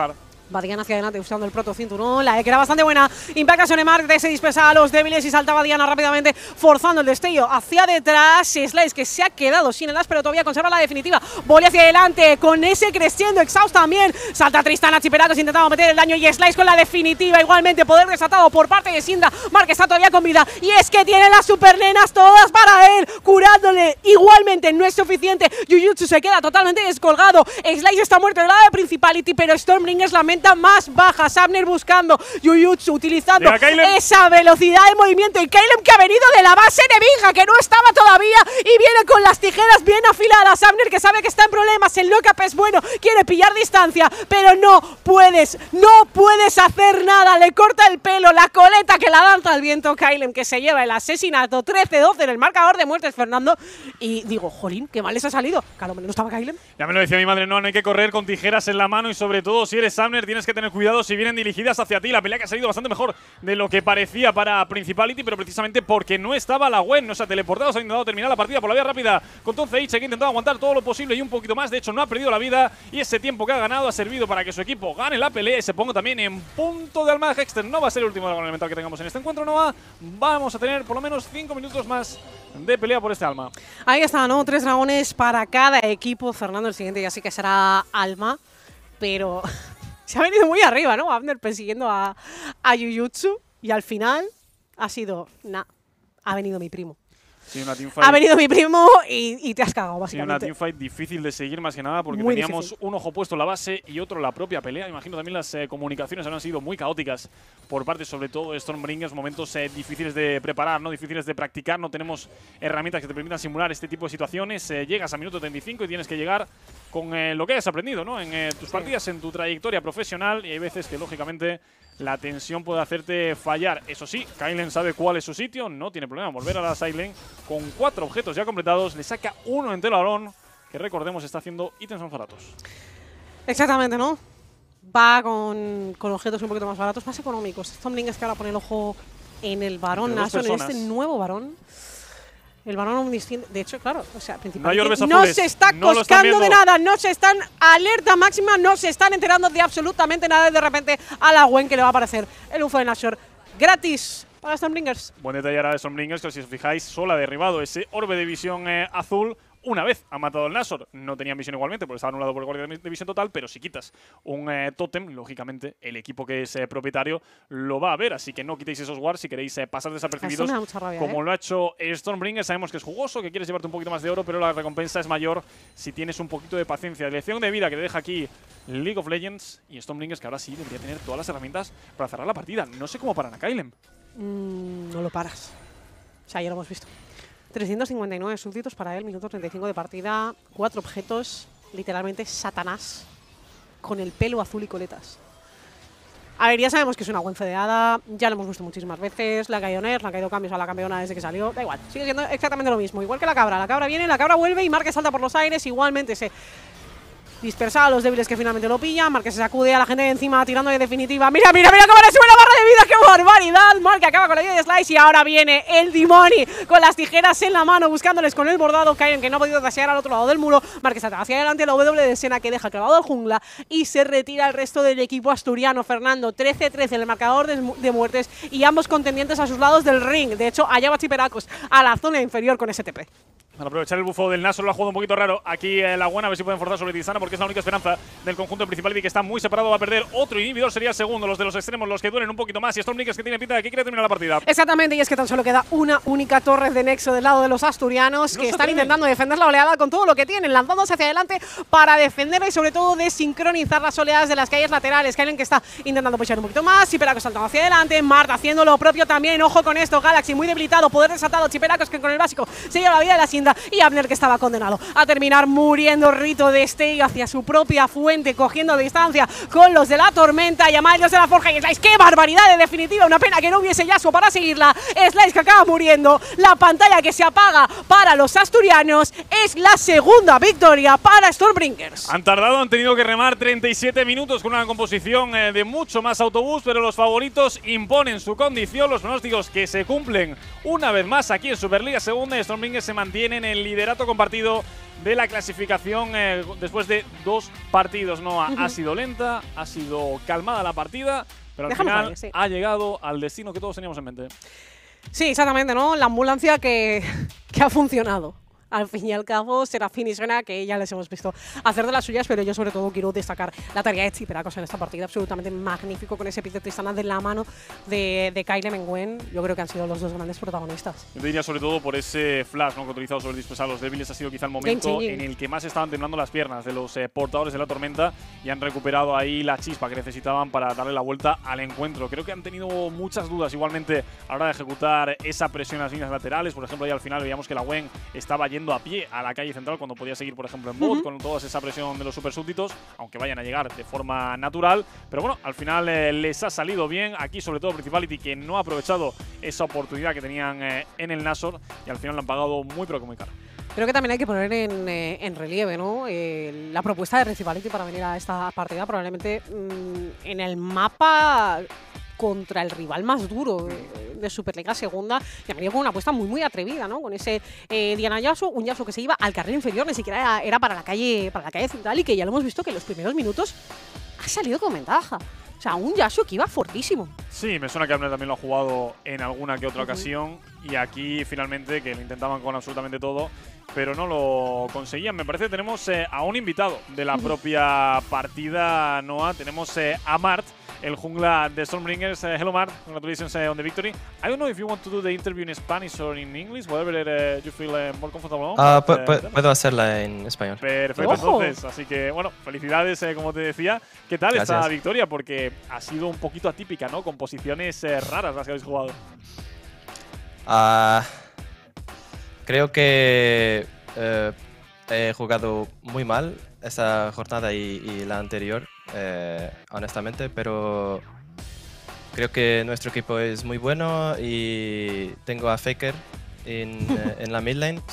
[SPEAKER 1] Badian hacia adelante usando el proto cinturón. La E que era bastante buena. Impacta Sonemark, se dispersa a los débiles y saltaba Diana rápidamente, forzando el destello hacia detrás. Slice que se ha quedado sin el as, pero todavía conserva la definitiva. Volley hacia adelante con ese creciendo. Exhaust también. Salta Tristana, Chiperacos intentando meter el daño y Slice con la definitiva. Igualmente poder desatado por parte de Sinda. Mark está todavía con vida. Y es que tiene las supernenas todas para él, curándole. Igualmente no es suficiente. Jujutsu se queda totalmente descolgado. Slice está muerto del lado de Principality, pero Stormbringers la más baja. Sabner buscando, Jujutsu utilizando esa velocidad de movimiento y Kailem que ha venido de la base enemiga, que no estaba todavía y viene con las tijeras bien afiladas. Sabner que sabe que está en problemas, el knock-up es bueno, quiere pillar distancia, pero no puedes hacer nada. Le corta el pelo, la coleta que la danza al viento. Kailem que se lleva el asesinato, 13-12 en el marcador de muertes, Fernando. Y digo, jolín, qué mal les ha salido. Claro, ¿no estaba Kailem?
[SPEAKER 2] Ya me lo decía mi madre, no hay que correr con tijeras en la mano y sobre todo si eres Sabner tienes que tener cuidado si vienen dirigidas hacia ti. La pelea que ha salido bastante mejor de lo que parecía para Principality, pero precisamente porque no estaba la Gwen, no se ha teleportado, se ha intentado terminar la partida por la vía rápida con Tom Zeitz, que ha intentado aguantar todo lo posible y un poquito más. De hecho, no ha perdido la vida y ese tiempo que ha ganado ha servido para que su equipo gane la pelea y se ponga también en punto de Almada Hexter. No va a ser el último dragón elemental que tengamos en este encuentro, no va. Vamos a tener por lo menos 5 minutos más de pelea por este alma.
[SPEAKER 1] Ahí está, ¿no? 3 dragones para cada equipo. Fernando, el siguiente ya sí que será Alma, pero se ha venido muy arriba, ¿no? Abner persiguiendo a Jujutsu y al final ha sido, ha venido mi primo.
[SPEAKER 2] Sí, una teamfight.
[SPEAKER 1] Ha venido mi primo y te has cagado, básicamente.
[SPEAKER 2] Sí, una teamfight difícil de seguir más que nada porque
[SPEAKER 1] muy
[SPEAKER 2] teníamos
[SPEAKER 1] difícil.
[SPEAKER 2] Un ojo puesto en la base y otro en la propia pelea. Imagino también las comunicaciones han sido muy caóticas por parte sobre todo de Stormbringers, momentos difíciles de preparar, ¿no? Difíciles de practicar, no tenemos herramientas que te permitan simular este tipo de situaciones. Llegas a minuto 35 y tienes que llegar con lo que hayas aprendido, ¿no? En tus partidas, en tu trayectoria profesional, y hay veces que lógicamente la tensión puede hacerte fallar. Eso sí, Kailem sabe cuál es su sitio, no tiene problema volver a la sideline con 4 objetos ya completados, le saca uno entero a Aaron, que recordemos está haciendo ítems más baratos.
[SPEAKER 1] Exactamente, ¿no? Va con objetos un poquito más baratos, más económicos. Stormbringers que ahora pone el ojo en el varón Nashor, en este nuevo varón. El varón omnisciente. De hecho, claro, o sea, principalmente no se está coscando de nada, no se están alerta máxima, no se están enterando de absolutamente nada. Y de repente a la Gwen que le va a aparecer el UFO de Nashor gratis para Stormbringers.
[SPEAKER 2] Buen detalle ahora de Stormbringers, que si os fijáis, solo ha derribado ese orbe de visión azul. Una vez ha matado al Nashor, no tenía visión igualmente porque estaba anulado por el guardia de visión total, pero si quitas un tótem, lógicamente el equipo que es propietario lo va a ver, así que no quitéis esos wards si queréis pasar desapercibidos.
[SPEAKER 1] Me da mucha rabia,
[SPEAKER 2] como lo ha hecho Stormbringers. Sabemos que es jugoso, que quieres llevarte un poquito más de oro, pero la recompensa es mayor si tienes un poquito de paciencia. Lección de vida que te deja aquí League of Legends y Stormbringers, que ahora sí debería tener todas las herramientas para cerrar la partida. No sé cómo paran a Kailem.
[SPEAKER 1] No lo paras. O sea, ya lo hemos visto. 359 súbditos para él, minuto 35 de partida, 4 objetos, literalmente Satanás, con el pelo azul y coletas. A ver, ya sabemos que es una Gwen fedeada, ya lo hemos visto muchísimas veces, le ha caído nerfs, le ha caído cambios a la campeona desde que salió, da igual, sigue siendo exactamente lo mismo, igual que la cabra viene, la cabra vuelve y Mark salta por los aires, igualmente se dispersa a los débiles que finalmente lo pillan. Mark se sacude a la gente de encima tirando de definitiva. Mira cómo le sube la barra de vida, qué barbaridad. Mark acaba con la ayuda de Slice y ahora viene el Dimoni con las tijeras en la mano buscándoles con el bordado. Kailem que no ha podido dashear al otro lado del muro. Mark salta hacia adelante, la W de Sena que deja clavado al jungla y se retira el resto del equipo asturiano. Fernando, 13-13 en el marcador de muertes y ambos contendientes a sus lados del ring. De hecho, allá va Chiperacos a la zona inferior con STP.
[SPEAKER 2] Para aprovechar el bufo del Nashor lo ha jugado un poquito raro aquí la Gwen, a ver si pueden forzar sobre Tristana porque es la única esperanza del conjunto principal y que está muy separado. Va a perder otro inhibidor, sería el segundo. Los de los extremos, los que duelen un poquito más y Stormbringers que tiene pinta de que quiere terminar la partida.
[SPEAKER 1] Exactamente, y es que tan solo queda una única torre de nexo del lado de los asturianos que están intentando defender la oleada con todo lo que tienen, lanzándose hacia adelante para defenderla y sobre todo de sincronizar las oleadas de las calles laterales. Kailem que está intentando pushar un poquito más, Chiperacos saltando hacia adelante, Marta haciendo lo propio también. Ojo con esto, Galaxy muy debilitado, poder desatado, Chiperacos que con el básico se lleva la vida de la Sinda y Abner que estaba condenado a terminar muriendo. Rito de destello hacia su propia fuente, cogiendo distancia con los de la tormenta. Llama ellos de la forja y Slice. ¡Qué barbaridad de definitiva! Una pena que no hubiese Yasuo para seguirla. Slice que acaba muriendo. La pantalla que se apaga para los asturianos. Es la segunda victoria para Stormbringers.
[SPEAKER 2] Han tardado, han tenido que remar 37 minutos con una composición de mucho más autobús, pero los favoritos imponen su condición. Los pronósticos que se cumplen una vez más aquí en Superliga Segunda y Stormbringers se mantiene tienen el liderato compartido de la clasificación después de 2 partidos. No ha sido lenta, ha sido calmada la partida, pero al final ha llegado al destino que todos teníamos en mente.
[SPEAKER 1] Sí, exactamente, ¿no? La ambulancia que ha funcionado. Al fin y al cabo, Serafín y Sena, que ya les hemos visto hacer de las suyas, pero yo sobre todo quiero destacar la tarea de Tsiperakos en esta partida, absolutamente magnífico, con ese pick de Tristana de la mano de Kyle Menguen. Yo creo que han sido los dos grandes protagonistas.
[SPEAKER 2] Yo diría sobre todo por ese flash, ¿no?, que ha utilizado sobre dispersar a los débiles. Ha sido quizá el momento en el que más estaban temblando las piernas de los portadores de la tormenta y han recuperado ahí la chispa que necesitaban para darle la vuelta al encuentro. Creo que han tenido muchas dudas igualmente a la hora de ejecutar esa presión en las líneas laterales. Por ejemplo, ahí al final veíamos que la Gwen estaba yendo a pie a la calle central cuando podía seguir, por ejemplo, en bot, con toda esa presión de los super súbditos, aunque vayan a llegar de forma natural. Pero bueno, al final les ha salido bien. Aquí, sobre todo, Principality, que no ha aprovechado esa oportunidad que tenían en el Nashor y al final lo han pagado muy, pero que muy caro.
[SPEAKER 1] Creo que también hay que poner en relieve, ¿no?, la propuesta de Principality para venir a esta partida, probablemente en el mapa contra el rival más duro de Superliga Segunda, y ha venido con una apuesta muy atrevida, ¿no? Con ese Diana Yasuo, un Yasuo que se iba al carril inferior, ni siquiera era para la calle central, y que ya lo hemos visto que en los primeros minutos ha salido con ventaja. O sea, un Yasuo que iba fortísimo. Sí, me suena que Abner también lo ha jugado en alguna que otra ocasión, y aquí finalmente que lo intentaban con absolutamente todo, pero no lo conseguían. Me parece que tenemos a un invitado de la propia partida, Noah. Tenemos a Mart, el jungla de Stormbringers. Hello Mart, congratulations on the victory. I don't know if you want to do the interview in Spanish or in English, whatever you feel more comfortable.
[SPEAKER 3] Puedo hacerla en español.
[SPEAKER 2] Perfecto, entonces. Así que, bueno, felicidades, como te decía. ¿Qué tal esta victoria? Porque ha sido un poquito atípica, ¿no? Con posiciones raras las que habéis jugado.
[SPEAKER 3] Creo que he jugado muy mal esa jornada y la anterior, honestamente, pero creo que nuestro equipo es muy bueno y tengo a Faker en la mid lane,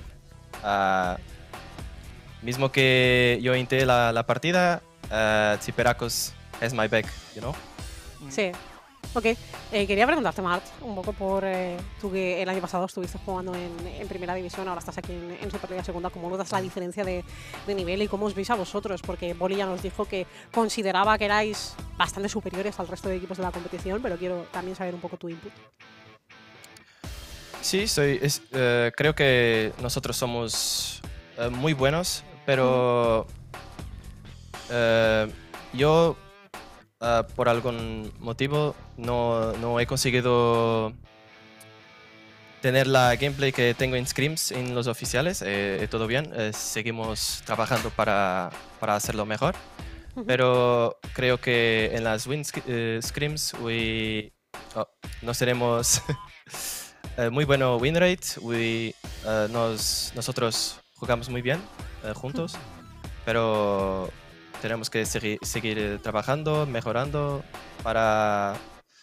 [SPEAKER 3] mismo que yo inté la partida, Tsiperakos has my back, you know?
[SPEAKER 1] Sí. Ok, quería preguntarte, Mart, un poco por tú que el año pasado estuviste jugando en Primera División, ahora estás aquí en Superliga Segunda, ¿cómo notas la diferencia de nivel y cómo os veis a vosotros? Porque Boli ya nos dijo que consideraba que erais bastante superiores al resto de equipos de la competición, pero quiero también saber un poco tu input.
[SPEAKER 3] Sí, creo que nosotros somos muy buenos, pero yo por algún motivo no he conseguido tener la gameplay que tengo en scrims en los oficiales. Todo bien, seguimos trabajando para hacerlo mejor, pero creo que en las scrims nos tenemos muy bueno win rate. Nosotros jugamos muy bien juntos, pero tenemos que seguir trabajando, mejorando para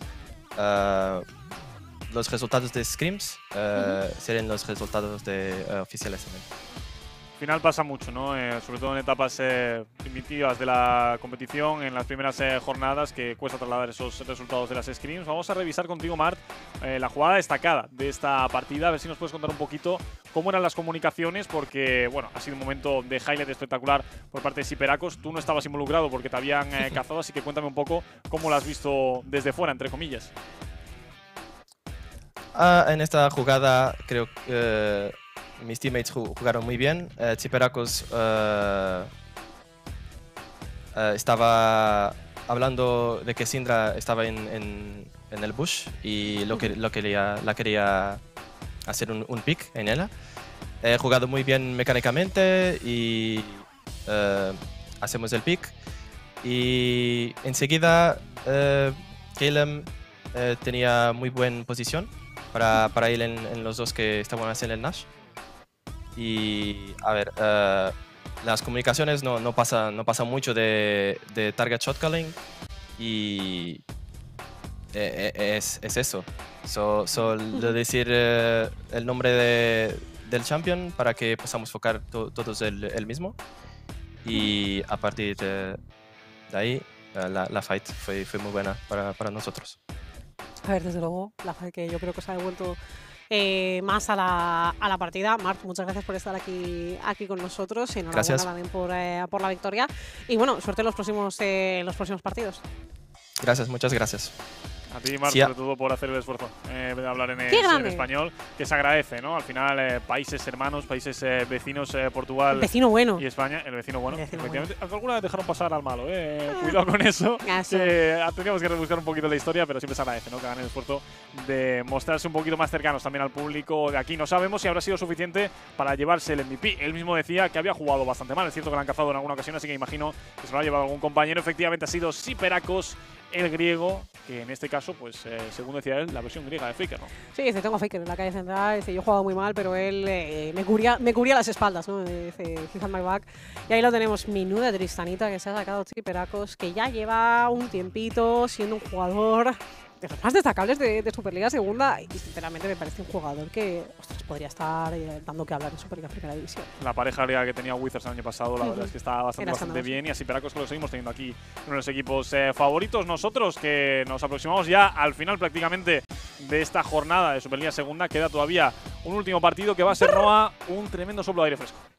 [SPEAKER 3] los resultados de scrims serán los resultados de oficiales también.
[SPEAKER 2] Al final pasa mucho, ¿no? Sobre todo en etapas primitivas de la competición, en las primeras jornadas, que cuesta trasladar esos resultados de las scrims. Vamos a revisar contigo, Mart, la jugada destacada de esta partida, a ver si nos puedes contar un poquito cómo eran las comunicaciones, porque, bueno, ha sido un momento de highlight espectacular por parte de Tsiperakos. Tú no estabas involucrado porque te habían cazado, así que cuéntame un poco cómo lo has visto desde fuera, entre comillas.
[SPEAKER 3] En esta jugada creo que mis teammates jugaron muy bien. Tsiperakos estaba hablando de que Syndra estaba en el bush y la quería hacer un pick en ella. He jugado muy bien mecánicamente y hacemos el pick. Y enseguida Caleb tenía muy buena posición para ir en los dos que estaban haciendo el Nash. Y a ver, las comunicaciones no pasa mucho de target shot calling y es eso. Solo decir el nombre del champion para que podamos enfocar todos el mismo. Y a partir de ahí la fight fue muy buena para nosotros.
[SPEAKER 1] A ver, desde luego, la fight que yo creo que se ha devuelto más a la partida. Marc, muchas gracias por estar aquí con nosotros. Enhorabuena
[SPEAKER 3] Gracias.
[SPEAKER 1] también por la victoria. Y bueno, suerte en los próximos partidos.
[SPEAKER 3] Gracias, muchas gracias.
[SPEAKER 2] A ti, Marc,
[SPEAKER 3] Sí,
[SPEAKER 2] sobre todo por hacer el esfuerzo de hablar en español, que se agradece, ¿no? Al final, países hermanos, países vecinos, Portugal
[SPEAKER 1] El vecino bueno.
[SPEAKER 2] y España, el vecino bueno,
[SPEAKER 1] El vecino
[SPEAKER 2] efectivamente. Aunque alguna vez dejaron pasar al malo, cuidado con eso. Teníamos que rebuscar un poquito la historia, pero siempre se agradece, ¿no? Que hagan el esfuerzo de mostrarse un poquito más cercanos también al público de aquí. No sabemos si habrá sido suficiente para llevarse el MVP. Él mismo decía que había jugado bastante mal. Es cierto que lo han cazado en alguna ocasión, así que imagino que se lo ha llevado algún compañero. Efectivamente ha sido Siperakos, el griego, que en este caso, pues, según decía él, la versión griega de Faker, ¿no?
[SPEAKER 1] Sí, dice, tengo a Faker en la calle central, dice, yo he jugado muy mal, pero él me cubría las espaldas, ¿no? Dice, he's on my back. Y ahí lo tenemos, menuda tristanita que se ha sacado Siperakos, que ya lleva un tiempito siendo un jugador de los más destacables de Superliga Segunda, y sinceramente me parece un jugador que, ostras, podría estar dando que hablar en Superliga Primera División.
[SPEAKER 2] La pareja griega que tenía Wizards el año pasado, la verdad es que está bastante
[SPEAKER 1] escandaloso.
[SPEAKER 2] bien, y así Siperakos que lo seguimos teniendo aquí, uno de los equipos favoritos. Nosotros, que nos aproximamos ya al final prácticamente de esta jornada de Superliga Segunda, queda todavía un último partido que va a ser, Noah, un tremendo soplo de aire fresco.